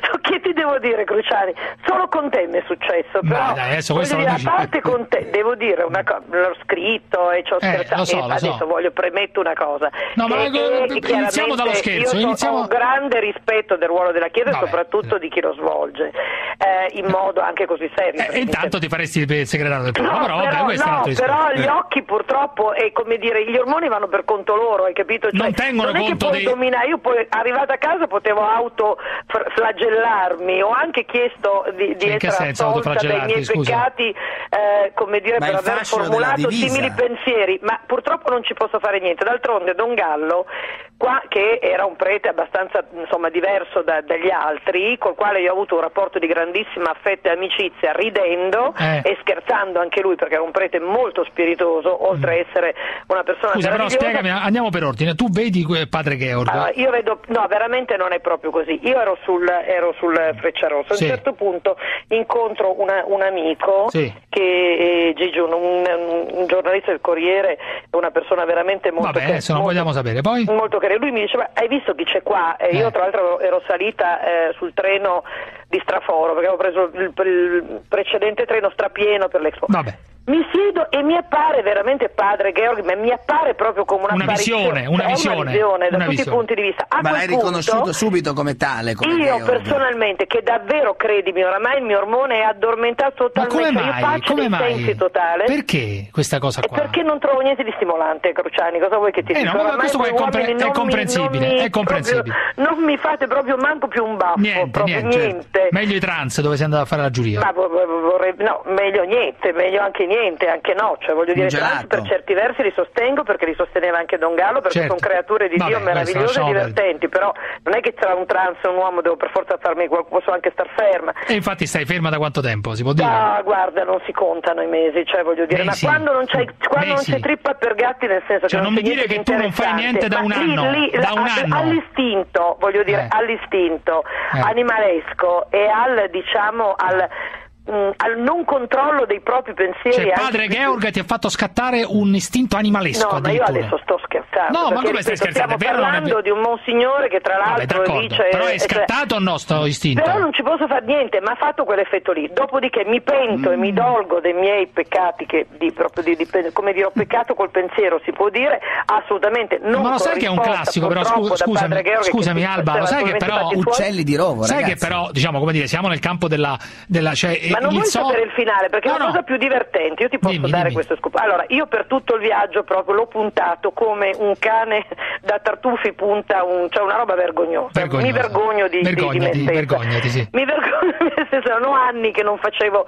S3: ti devo dire, Cruciani, solo con te mi è successo, però
S17: dai, adesso questo
S3: voglio dire,
S17: lo dici.
S3: a parte con te, devo dire una cosa, l'ho scritto e ci ho scherzato, adesso premetto una cosa.
S17: No, ma iniziamo dallo scherzo.
S3: Io ho grande rispetto del ruolo della Chiesa e soprattutto di chi lo svolge, in modo anche così serio.
S17: E intanto ti faresti il segretario del Papa,
S3: però gli occhi purtroppo, e come dire, gli ormoni vanno per conto loro, hai capito? Cioè,
S17: non tengono
S3: non è
S17: conto
S3: che puoi dominare, io poi arrivata a casa potevo autoflagellarmi, ho anche chiesto di essere assolta dai miei peccati, come dire, per aver formulato simili pensieri, ma purtroppo non ci posso fare niente. D'altronde Don Gallo, qua, che era un prete abbastanza diverso dagli altri, col quale io ho avuto un rapporto di grandissima affetto e amicizia, ridendo e scherzando anche lui, perché era un prete molto spiritoso, oltre a essere una persona meravigliosa.
S17: Però spiegami, andiamo per ordine. Tu vedi padre Georg?
S3: Io vedo, no, veramente non è proprio così. Io ero sul Frecciarosso. A un certo punto incontro un amico che Gigi, un giornalista del Corriere, una persona veramente molto
S17: adesso non vogliamo sapere. Poi
S3: molto carino. Lui mi diceva: hai visto chi c'è qua? E io tra l'altro ero salita sul treno di straforo, perché avevo preso il precedente treno strapieno per l'Expo. Mi siedo e mi appare veramente padre Georg, ma mi appare proprio come una
S17: visione
S3: da tutti i punti di vista.
S18: Ma l'hai riconosciuto subito come tale? Come
S3: io personalmente, che davvero, credimi, oramai il mio ormone è addormentato totalmente.
S17: Ma come mai?
S3: Sensi totale.
S17: Perché questa cosa qua?
S3: Perché non trovo niente di stimolante, Cruciani. Cosa vuoi che ti dica?
S17: No, questo è comprensibile.
S3: Non mi fate proprio manco più un baffo. Niente.
S17: Meglio i trans dove sei andato a fare la giuria.
S3: Ma no, meglio niente, meglio anche anche no, cioè voglio dire, trans per certi versi li sostengo, perché li sosteneva anche Don Gallo, perché sono creature di Dio meravigliose e divertenti, però non è che tra un trans e un uomo devo per forza farmi qualcosa, posso anche star ferma.
S17: E infatti stai ferma da quanto tempo, si può dire?
S3: Guarda, non si contano i mesi, cioè voglio dire, ma quando non c'è trippa per gatti, nel senso che
S17: non mi dire che tu non fai niente da un anno,
S3: all'istinto, voglio dire, all'istinto animalesco e al non controllo dei propri pensieri.
S17: Cioè padre Georg ti ha fatto scattare un istinto animalesco.
S3: No, ma io adesso sto scherzando.
S17: No, ma come stai scherzando?
S3: Stiamo parlando di un monsignore che tra l'altro dice...
S17: Però è scattato o no sto istinto?
S3: Però non ci posso fare niente, ma ha fatto quell'effetto lì. Dopodiché mi pento e mi dolgo dei miei peccati, come dire, ho peccato col pensiero, si può dire, assolutamente non.
S17: Ma lo sai che è un classico, però scusami Alba, lo sai che però
S18: Uccelli di Rovo,
S17: sai
S18: ragazzi.
S17: che però, diciamo, come dire, siamo nel campo della
S3: ma non vuoi sapere il finale, perché è una cosa più divertente. Io ti posso dare questo scoop. Allora, io per tutto il viaggio proprio l'ho puntato come un cane da tartufi punta cioè una roba vergognosa. Mi vergogno di me stessa.
S17: Vergognati, sì.
S3: Mi vergogno di me stessa. Erano anni che non facevo,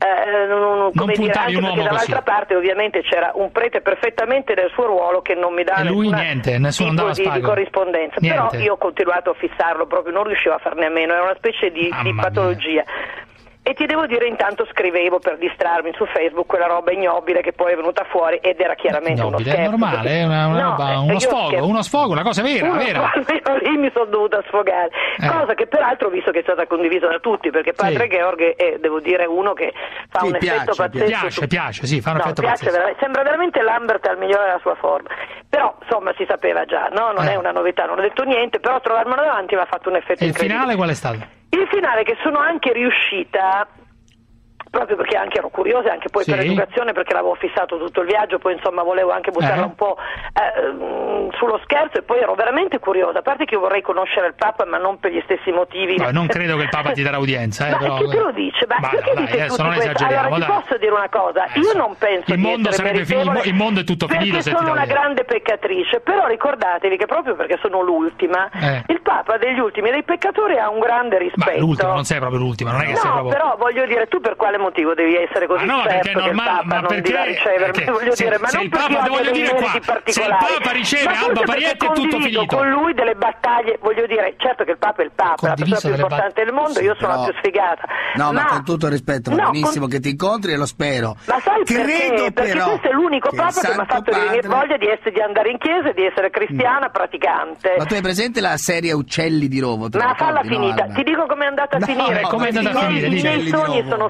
S3: come dire, anche perché dall'altra parte ovviamente c'era un prete perfettamente nel suo ruolo che non mi dà
S17: nessun tipo
S3: di corrispondenza. Però io ho continuato a fissarlo proprio, non riuscivo a farne a meno, era una specie di patologia. E ti devo dire, intanto scrivevo per distrarmi su Facebook quella roba ignobile che poi è venuta fuori ed era chiaramente uno scherzo.
S17: È normale, è uno sfogo, una cosa vera.
S3: Lì mi sono dovuta sfogare, cosa che peraltro ho visto che è stata condivisa da tutti, perché padre Georg è, devo dire, uno che fa un effetto pazzesco.
S17: Piace, fa un effetto pazzesco.
S3: Sembra veramente Lambert al migliore della sua forma. Però, insomma, si sapeva già, no? Non è una novità, non ho detto niente, però trovarmelo davanti mi ha fatto un effetto incredibile.
S17: E il finale qual è stato?
S3: Il finale, che sono anche riuscita, proprio perché anche ero curiosa, anche poi per educazione, perché l'avevo fissato tutto il viaggio, poi insomma volevo anche buttarla un po' sullo scherzo, e poi ero veramente curiosa, a parte che io vorrei conoscere il Papa, ma non per gli stessi motivi.
S17: No, non credo che il Papa ti darà udienza,
S3: ma
S17: però...
S3: chi te lo dice? Ma perché dite tutti questo? Allora ti posso dire una cosa, io non penso di essere meritevole,
S17: il mondo è tutto finito,
S3: perché sono una grande peccatrice, però ricordatevi che proprio perché sono l'ultima, il Papa degli ultimi e dei peccatori ha un grande rispetto.
S17: Ma l'ultima, non sei proprio l'ultima, non è che sei proprio...
S3: però voglio dire, tu per quale motivo devi essere così certo che il Papa non ti va a ricevere? Voglio dire, ma non perché abbia dei meriti particolari.
S17: Se il Papa riceve Alba Parietti è tutto finito.
S3: Con lui delle battaglie, voglio dire, certo che il Papa è il Papa, la persona più importante del mondo, io sono la più sfigata.
S18: No, ma con tutto il rispetto, va benissimo che ti incontri e lo spero.
S3: Ma sai perché? Perché questo è l'unico Papa che mi ha fatto venire voglia di andare in chiesa e di essere cristiana praticante.
S18: Ma tu hai presente la serie Uccelli di Rovo?
S3: Ma falla finita, ti dico com'è andata a finire.
S17: Come è andata a finire?
S3: I miei sogni sono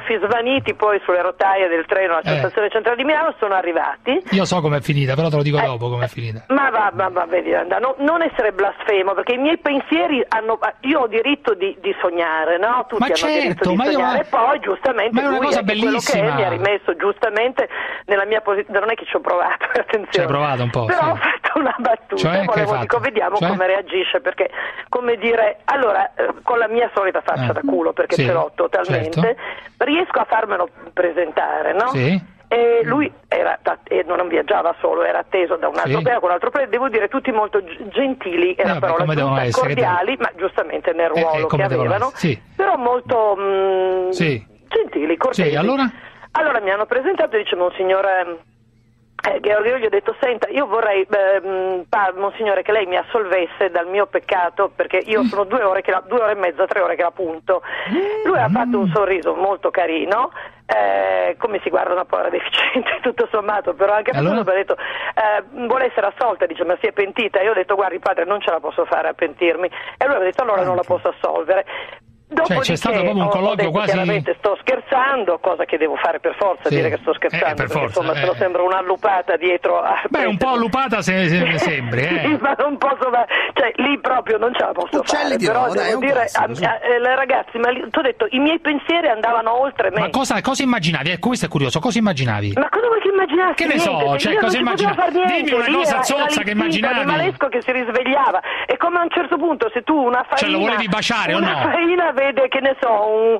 S3: ammoniti poi sulle rotaie del treno alla stazione centrale di Milano, sono arrivati.
S17: Io so com'è finita, però te lo dico dopo com'è finita.
S3: Ma vedi, non essere blasfemo, perché i miei pensieri io ho diritto di sognare, no? Tutti hanno diritto di sognare, e poi giustamente
S17: lui
S3: è quello che è, mi ha rimesso giustamente nella mia posizione. Non è che ci ho provato, attenzione.
S17: Ci hai provato un po'.
S3: Però ho fatto una battuta e vediamo come reagisce, perché, come dire, allora, con la mia solita faccia da culo, perché ce l'ho totalmente, riesco a farmelo presentare, no?
S17: Sì.
S3: E lui non viaggiava solo, era atteso da un altro player, con un altro player, devo dire tutti molto gentili, è la parola giusta, cordiali, ma giustamente nel ruolo che avevano, però molto gentili, cordiali.
S17: Sì, allora
S3: mi hanno presentato e dice: Monsignore Georg, io gli ho detto: senta, io vorrei, Monsignore, che lei mi assolvesse dal mio peccato, perché io sono 2 ore e mezza, 3 ore che la punto. Lui ha fatto un sorriso molto carino, come si guarda una povera deficiente tutto sommato, però anche allora? Mi ha detto vuole essere assolta, dice, ma si è pentita? Io ho detto: guardi padre, non ce la posso fare a pentirmi. E lui ha detto: allora non la posso assolvere.
S17: C'è stato proprio un colloquio quasi.
S3: Chiaramente sto scherzando, cosa che devo fare per forza, dire che sto scherzando,
S17: per forza,
S3: insomma se no sembra una allupata dietro a...
S17: un po' allupata se sembri,
S3: Sì, ma non posso lì proprio non ce la posso fare, però devo dire le ragazzi, ma tu hai detto, i miei pensieri andavano oltre me.
S17: Ma cosa immaginavi? Questo è curioso, cosa immaginavi?
S3: Ma cosa vuoi che immaginassi?
S17: Che ne so, cosa immaginavi? Dimmi una cosa zozza che immaginavi.
S3: Il malesco che si risvegliava, e come a un certo punto, se tu una faina...
S17: lo volevi baciare o no?
S3: Una faina vede, che ne so,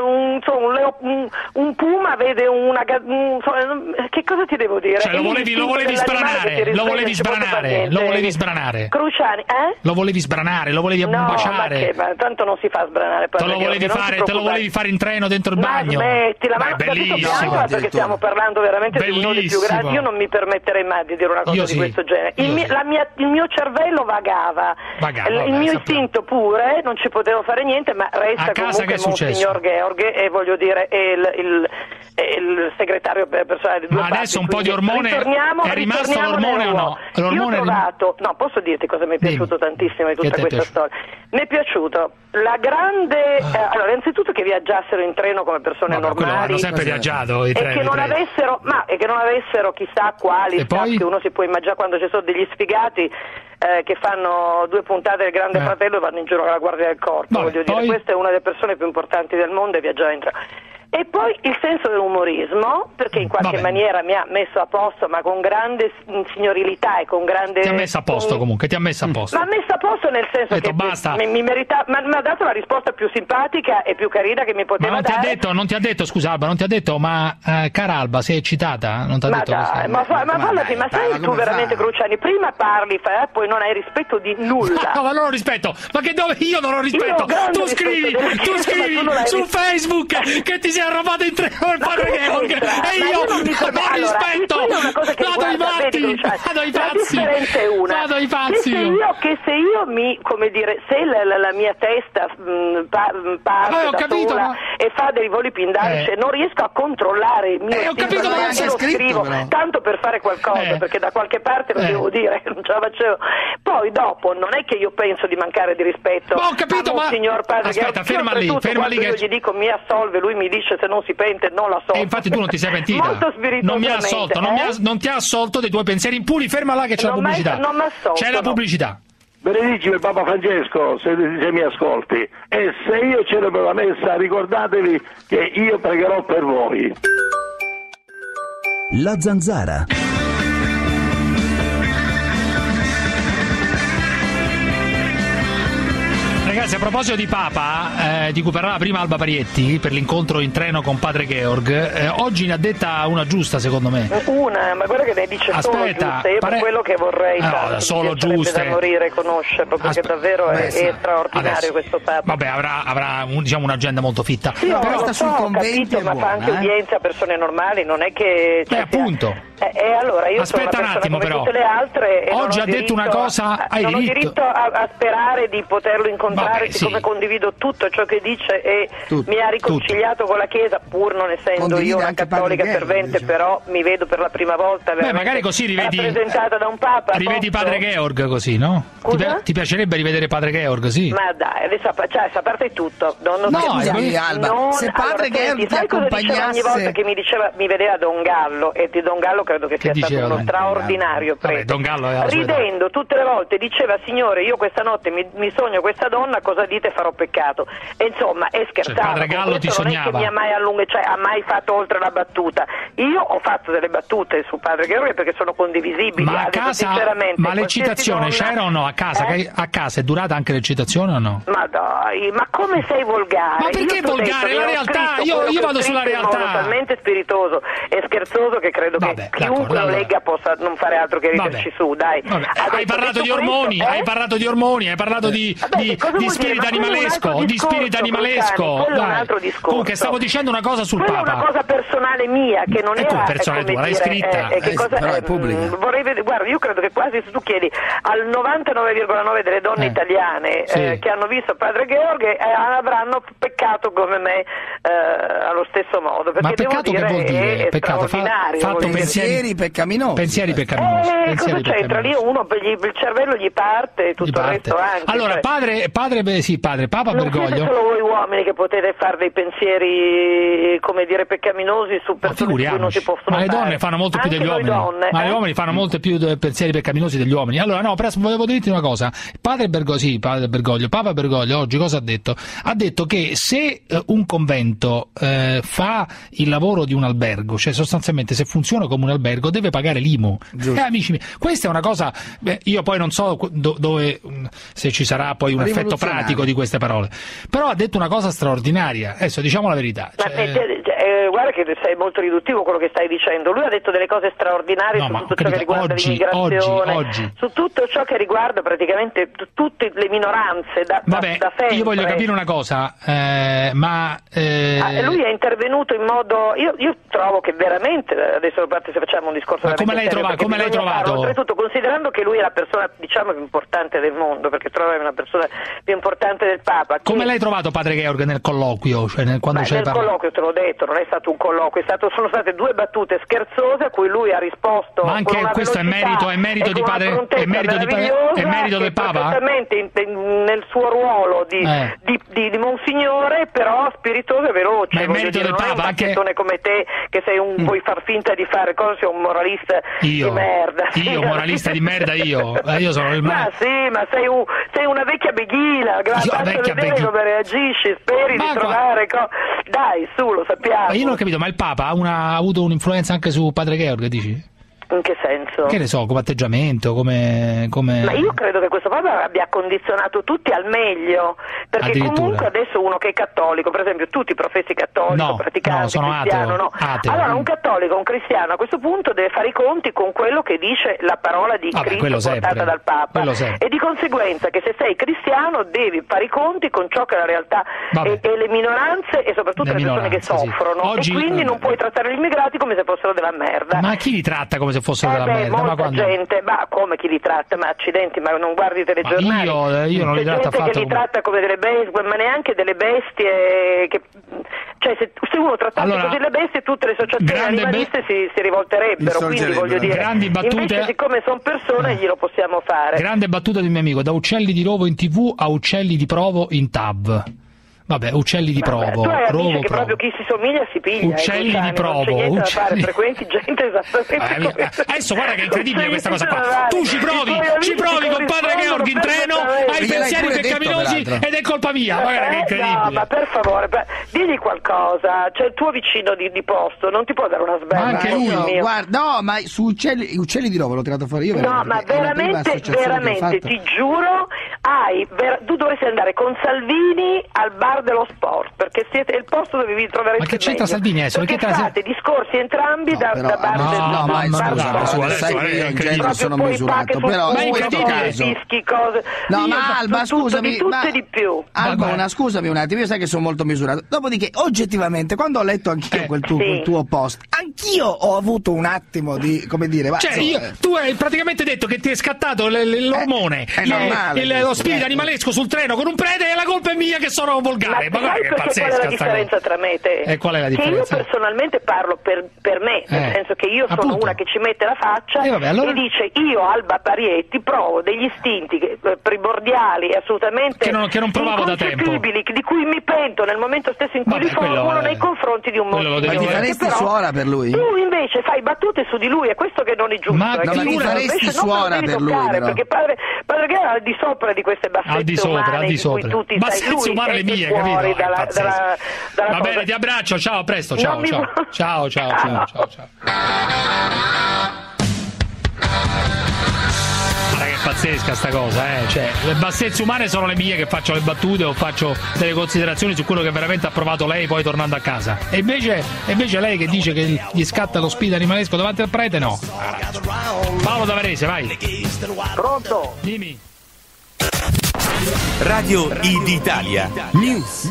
S3: un puma vede una... che cosa ti devo dire?
S17: Lo volevi sbranare.
S3: Cruciani,
S17: Lo volevi sbranare, lo volevi baciare.
S3: Ma tanto non si fa sbranare.
S17: Te lo volevi fare in treno dentro il bagno.
S3: Smettila,
S17: ma
S3: è bellissimo, perché stiamo parlando veramente di uno dei più grandi. Io non mi permetterei mai di dire una cosa di questo genere. Il mio cervello vagava, il mio istinto pure, non ci potevo fare niente, ma resta comunque Monsignor Georg, e voglio dire il segretario personale di due
S17: Ma adesso un po' di ormone è rimasto l'ormone o no?
S3: Io ho trovato, posso dirti cosa mi è piaciuto tantissimo di tutta questa storia? Mi è piaciuto la grande allora, innanzitutto che viaggiassero in treno come persone normali,
S17: hanno sempre viaggiato i treni,
S3: e che non avessero chissà quali che uno si può immaginare quando ci sono degli sfigati che fanno 2 puntate del Grande Fratello e vanno in giro con la Guardia del Corpo. Voglio dire, questa è una delle persone più importanti del mondo e viaggiava in treno. E poi il senso dell'umorismo, perché in qualche maniera mi ha messo a posto, ma con grande signorilità e con grande...
S17: Ti ha messo a posto comunque, ti ha messo a posto.
S3: Ma ha messo a posto nel senso che
S17: basta.
S3: Mi merita, ma mi ha dato la risposta più simpatica e più carina che mi poteva dare.
S17: Non ti ha detto, scusa Alba, ma cara Alba, sei eccitata? Non ti ha detto
S3: dai, ma sai tu veramente, Cruciani, prima parli, poi non hai rispetto di nulla.
S17: No, ma non ho rispetto, ma che dove io non ho rispetto? Tu scrivi su Facebook che ti sei arrabbiato in treno il padre Georg e io non rispetto, vado ai pazzi.
S3: La differenza è una, che se io mi, come dire, se la mia testa parte da sola e fa dei voli pindarici, non riesco a controllare il mio
S17: istinto,
S3: lo scrivo tanto per fare qualcosa, perché da qualche parte lo devo dire, non ce la facevo. Poi dopo non è che io penso di mancare di rispetto a signor padre.
S17: Aspetta, ferma lì
S3: che io gli dico mi assolve, lui mi dice se non si pente non la so.
S17: E infatti tu non ti sei pentita.
S3: Molto
S17: non mi ha assolto, non ti ha assolto dei tuoi pensieri impuri. Ferma là che c'è la pubblicità. C'è la pubblicità.
S19: Benedicimi il Papa Francesco, se mi ascolti, e se io celebro la messa ricordatevi che io pregherò per voi.
S16: La Zanzara.
S17: Ragazzi, a proposito di Papa, di cui parlava prima Alba Parietti per l'incontro in treno con padre Georg, oggi ne ha detta una giusta secondo me.
S3: Ma guarda che ne dice solo giuste, io per quello che vorrei fare,
S17: solo giuste da
S3: morire, conosce, perché davvero è straordinario questo Papa.
S17: Vabbè, avrà un'agenda molto fitta.
S3: Sì, però sta sul convento, ma fa anche udienza a persone normali, non è che...
S17: appunto.
S3: E allora io
S17: aspetta
S3: sono una
S17: un attimo
S3: come
S17: però.
S3: tutte le altre e
S17: oggi ha detto una cosa, hai
S3: non ho diritto a sperare di poterlo incontrare particolare, siccome condivido tutto ciò che dice e mi ha riconciliato con la Chiesa, pur non essendo io una cattolica fervente, però mi vedo per la prima volta
S17: magari così rivedi,
S3: rappresentata da un Papa.
S17: Rivedi Padre Georg così, no? Ti piacerebbe rivedere Padre Georg, sì?
S3: Ma dai, adesso a parte tutto.
S18: Alba, se Padre Georg ti accompagnasse...
S3: Ogni volta che mi vedeva Don Gallo, e di Don Gallo credo che sia stato uno straordinario prete.
S17: Don Gallo
S3: ridendo tutte le volte diceva: Signore, io questa notte mi sogno questa donna, cosa dite, farò peccato. E insomma, è scherzato.
S17: Padre Gallo ti sognava.
S3: Non è che mi ha mai fatto oltre la battuta. Io ho fatto delle battute su Padre Georg perché sono condivisibili.
S17: Ma a casa, ma l'eccitazione c'era o no? A casa è durata anche l'eccitazione o no?
S3: Ma dai, ma come sei volgare?
S17: Ma perché volgare? La realtà, io vado sulla realtà.
S3: Sono talmente spiritoso e scherzoso che credo che chiunque lo legga possa non fare altro che riderci su, dai.
S17: Hai parlato di ormoni, hai parlato di spirito animalesco, di spirito animalesco. Comunque stavo dicendo una cosa sul Papa.
S3: È una cosa personale mia che non è
S17: personale tua, l'hai scritta.
S3: Però è pubblica. Vorrei vedere, guarda, io credo che quasi se tu chiedi al 99,9 delle donne italiane che hanno visto Padre Georg avranno peccato come me allo stesso modo.
S17: Ma peccato che vuol dire? Peccato fatto
S18: pensieri peccaminosi.
S17: Pensieri peccaminosi.
S3: Cosa c'entra? Lì uno il cervello gli parte e tutto il resto anche.
S17: Allora, padre Papa Bergoglio.
S3: Non siete solo voi uomini che potete fare dei pensieri, come dire, peccaminosi su persone che non si possono
S17: fare. Ma le donne fanno molto più degli uomini. Ma gli uomini fanno molto più pensieri peccaminosi degli uomini. Allora, no, volevo dirti una cosa. Papa Bergoglio oggi cosa ha detto? Ha detto che se un convento fa il lavoro di un albergo, cioè sostanzialmente se funziona come un albergo, deve pagare l'IMU. Amici miei, questa è una cosa, io poi non so dove, se ci sarà poi un effetto pratico di queste parole, però ha detto una cosa straordinaria. Adesso diciamo la verità.
S3: Guarda che sei molto riduttivo quello che stai dicendo. Lui ha detto delle cose straordinarie su tutto ciò che riguarda l'immigrazione, su tutto ciò che riguarda praticamente tutte le minoranze da sempre.
S17: Io voglio capire una cosa,
S3: lui è intervenuto in modo, io trovo che veramente, adesso se facciamo un discorso,
S17: ma come l'hai trovato?
S3: Oltretutto, considerando che lui è la persona, diciamo, più importante del mondo, perché trovo una persona più importante del Papa.
S17: Come l'hai trovato Padre Georg nel colloquio? Cioè quando
S3: nel colloquio, te l'ho detto, non è stato un colloquio, sono state due battute scherzose a cui lui ha risposto.
S17: Ma anche questo è merito di Padre, è merito del Papa?
S3: Perfettamente nel suo ruolo di Monsignore, però spiritoso e veloce.
S17: Ma è merito del Papa anche
S3: come te che sei vuoi far finta di fare cose, sei un moralista di merda.
S17: Io moralista di merda io sono il
S3: ma sei una vecchia beghila, grazie a vedere come reagisci, speri di trovare dai, su, lo sappiamo.
S17: Ma io non ho capito, ma il Papa ha avuto un'influenza anche su Padre Georg, dici?
S3: In che senso?
S17: Che ne so, come atteggiamento, come...
S3: Ma io credo che questo Papa abbia condizionato tutti al meglio, perché comunque adesso uno che è cattolico, per esempio tutti professi cattolico, praticanti,
S17: sono
S3: cristiano,
S17: ateo.
S3: Allora un cattolico, un cristiano a questo punto deve fare i conti con quello che dice la parola di Cristo portata dal Papa, e di conseguenza che se sei cristiano devi fare i conti con ciò che è la realtà e le minoranze e soprattutto le persone che soffrono. Oggi, e quindi non puoi trattare gli immigrati come se fossero della merda.
S17: Ma chi li tratta come se fossero della merda?
S3: Molta gente, ma come chi li tratta? Ma accidenti, ma non guardi i telegiornali?
S17: Io non li tratto affatto.
S3: C'è gente che li tratta come delle bestie, ma neanche delle bestie che... Cioè se uno trattasse così le bestie, tutte le associazioni animaliste si rivolterebbero, quindi voglio dire,
S17: grandi battute,
S3: invece siccome sono persone glielo possiamo fare.
S17: Grande battuta del mio amico: da uccelli di rovo in TV a uccelli di provo in TAV. Vabbè, uccelli di provo.
S3: Tu hai amici che proprio chi si somiglia si piglia.
S17: Uccelli di provo.
S3: Frequenti gente esattamente
S17: adesso guarda che è incredibile questa cosa qua. Tu ci provi con Padre Georg in treno, hai pensieri peccaminosi ed è colpa mia. Guarda che incredibile.
S3: No, ma per favore, digli qualcosa. C'è il tuo vicino di posto, non ti può dare una sberla.
S18: Anche lui, guarda, no, ma su uccelli di rovo l'ho tirato fuori io.
S3: No, ma veramente, ti giuro, tu dovresti andare con Salvini al bar bar dello sport, perché siete il posto dove vi troverete.
S17: Ma che c'entra Salvini adesso?
S3: Perché fate discorsi entrambi da bar del sport.
S18: No, ma scusa, sai che io in genere sono misurato, però in questo caso... No, ma Alba, scusami, Alba, scusami un attimo, io sai che sono molto misurato. Dopodiché, oggettivamente, quando ho letto anch'io quel tuo post, anch'io ho avuto un attimo di, come dire...
S17: tu hai praticamente detto che ti è scattato l'ormone, lo spirito animalesco sul treno con un prete e la colpa è mia che sono volgare. Ma guarda che è pazzesca.
S3: Qual è la differenza tra me e te?
S17: Qual è la differenza?
S3: Che io personalmente parlo per me, nel senso che io sono una che ci mette la faccia e dice io, Alba Parietti, provo degli istinti primordiali assolutamente
S17: che non provavo da tempo,
S3: di cui mi pento nel momento stesso in cui li formulo nei confronti di un mondo.
S18: Ma ti faresti suora per lui?
S3: Tu invece fai battute su di lui, è questo che non è giusto.
S18: Ma ti faresti suora per lui, però?
S3: Perché padre che è al di sopra di queste bassezze umane di cui tu ti sai, lui
S17: umane le mie, capito?
S3: Dalla
S17: va bene, ti abbraccio, ciao, a presto, ciao. Guarda che pazzesca sta cosa, cioè le bassezze umane sono le mie che faccio le battute o faccio delle considerazioni su quello che veramente ha provato lei poi tornando a casa, e invece lei che dice che gli scatta lo spirito animalesco davanti al prete, no. Paolo da Varese, vai.
S19: Pronto?
S17: Dimmi.
S16: Radio ID Italia News.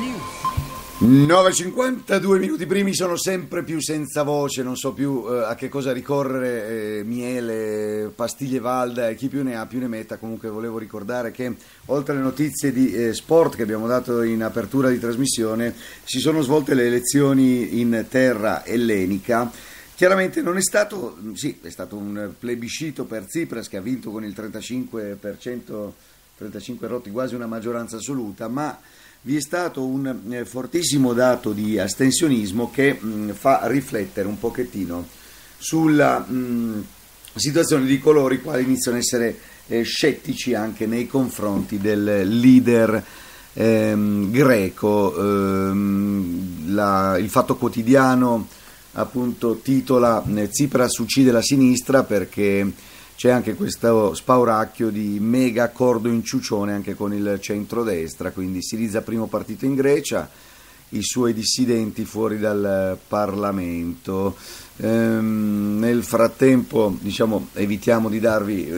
S5: 9:52 minuti primi, sono sempre più senza voce, non so più a che cosa ricorrere, miele, pastiglie Valda e chi più ne ha più ne metta. Comunque volevo ricordare che oltre alle notizie di sport che abbiamo dato in apertura di trasmissione, si sono svolte le elezioni in terra ellenica. Chiaramente non è stato, è stato un plebiscito per Tsipras che ha vinto con il 35%, 35 rotti, quasi una maggioranza assoluta, ma vi è stato un fortissimo dato di astensionismo che fa riflettere un pochettino sulla situazione di coloro i quali iniziano a essere scettici anche nei confronti del leader greco. Il Fatto Quotidiano appunto titola Tsipras uccide la sinistra, perché c'è anche questo spauracchio di mega accordo inciucione anche con il centrodestra, quindi Siriza primo partito in Grecia, i suoi dissidenti fuori dal Parlamento. Nel frattempo, evitiamo di darvi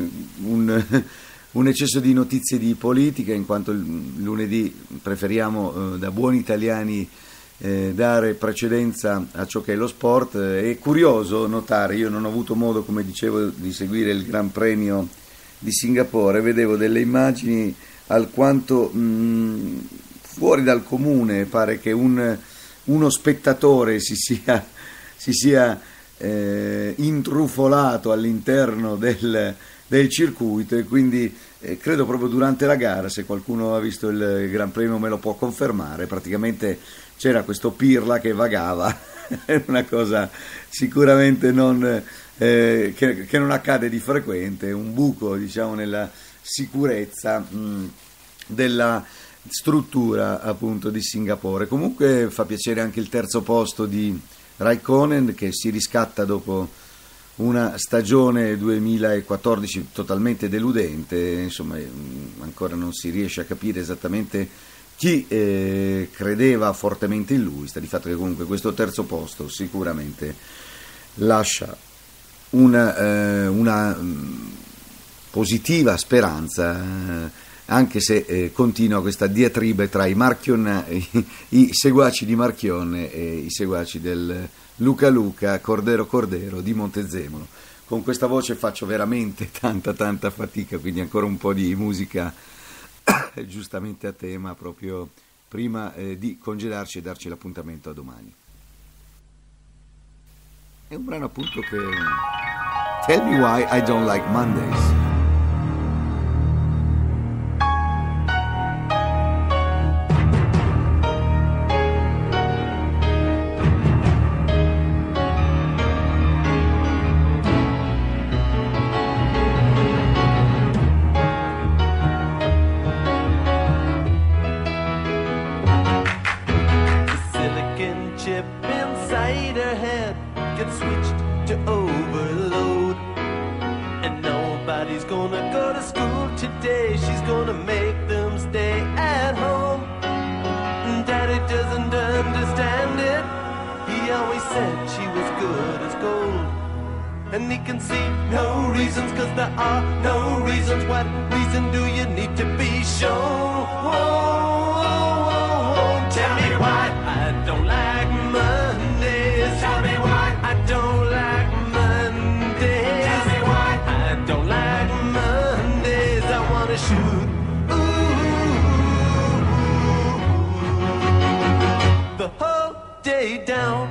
S5: un eccesso di notizie di politica, in quanto il lunedì preferiamo da buoni italiani dare precedenza a ciò che è lo sport. È curioso notare, io non ho avuto modo, come dicevo, di seguire il Gran Premio di Singapore, vedevo delle immagini alquanto fuori dal comune. Pare che uno spettatore si sia intrufolato all'interno del circuito, e quindi credo proprio durante la gara, se qualcuno ha visto il Gran Premio me lo può confermare, praticamente c'era questo pirla che vagava, è una cosa sicuramente che non accade di frequente, un buco nella sicurezza della struttura appunto di Singapore. Comunque fa piacere anche il terzo posto di Raikkonen, che si riscatta dopo una stagione 2014 totalmente deludente. Insomma, ancora non si riesce a capire esattamente chi credeva fortemente in lui. Sta di fatto che comunque questo terzo posto sicuramente lascia una positiva speranza, anche se continua questa diatribe tra i seguaci di Marchionne e i seguaci del Luca Cordero di Montezemolo. Con questa voce faccio veramente tanta fatica, quindi ancora un po' di musica giustamente a tema, proprio prima di congedarci e darci l'appuntamento a domani. È un brano appunto che Tell Me Why I Don't Like Mondays.
S20: doesn't understand it. He always said she was good as gold. And he can see no reasons, cause there are no reasons. What reason do you need to be shown? Tell me why I don't like Mondays. Tell me why I don't like Mondays. Tell me why I don't like Mondays. I wanna shoot the whole day down.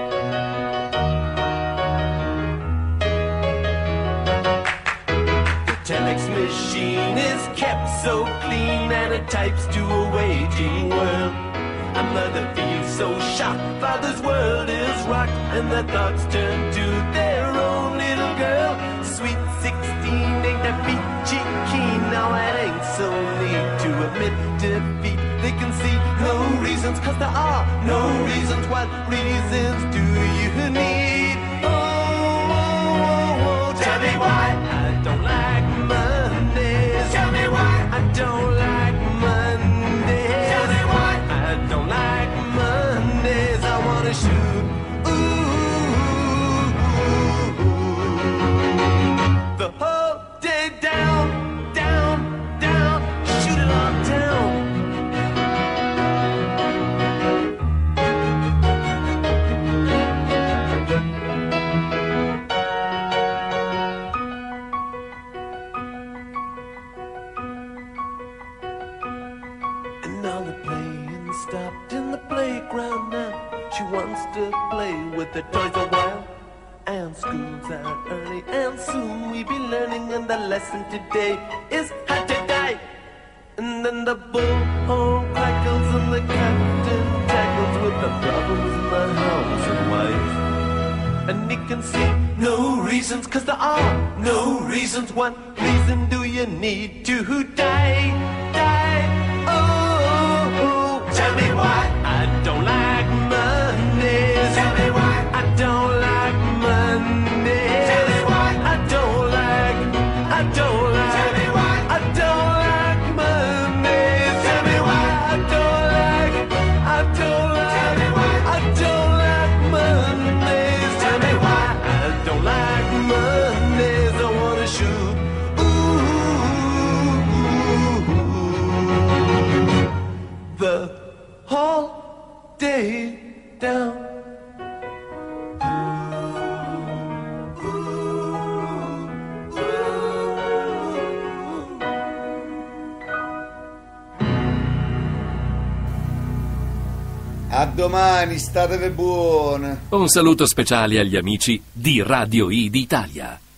S20: Telex machine is kept so clean and it types to a waging world. A mother feels so shocked, father's world is rocked, and their thoughts turn to their own little girl. Sweet 16 ain't that peachy keen, now it ain't so neat to admit defeat. They can see no reasons, cause there are no reasons. What reasons do you need? Tell me why I don't like Mondays. Tell me why I don't like Mondays. Tell me why I don't like Mondays. I wanna shoot the whole day down, down, down. Shoot it all down. Stopped in the playground now. She wants to play with the toys a while. And school's out early, and soon we be learning. And the lesson today is how to die. And then the bullhorn crackles and the captain tackles with the problems in the house and wife. And he can see no reasons, cause there are no reasons. What reason do you need to die? Die. Tell me why I don't like Mondays. Tell me why I don't like Mondays. Tell me why I don't like. Tell me why I don't like Mondays. Tell me why I don't like. Tell me why I don't like Mondays. Tell me why I don't like Mondays. I wanna shoot the whole day down.
S5: A domani, statevi buone.
S16: Un saluto speciale agli amici di Radio I d'Italia.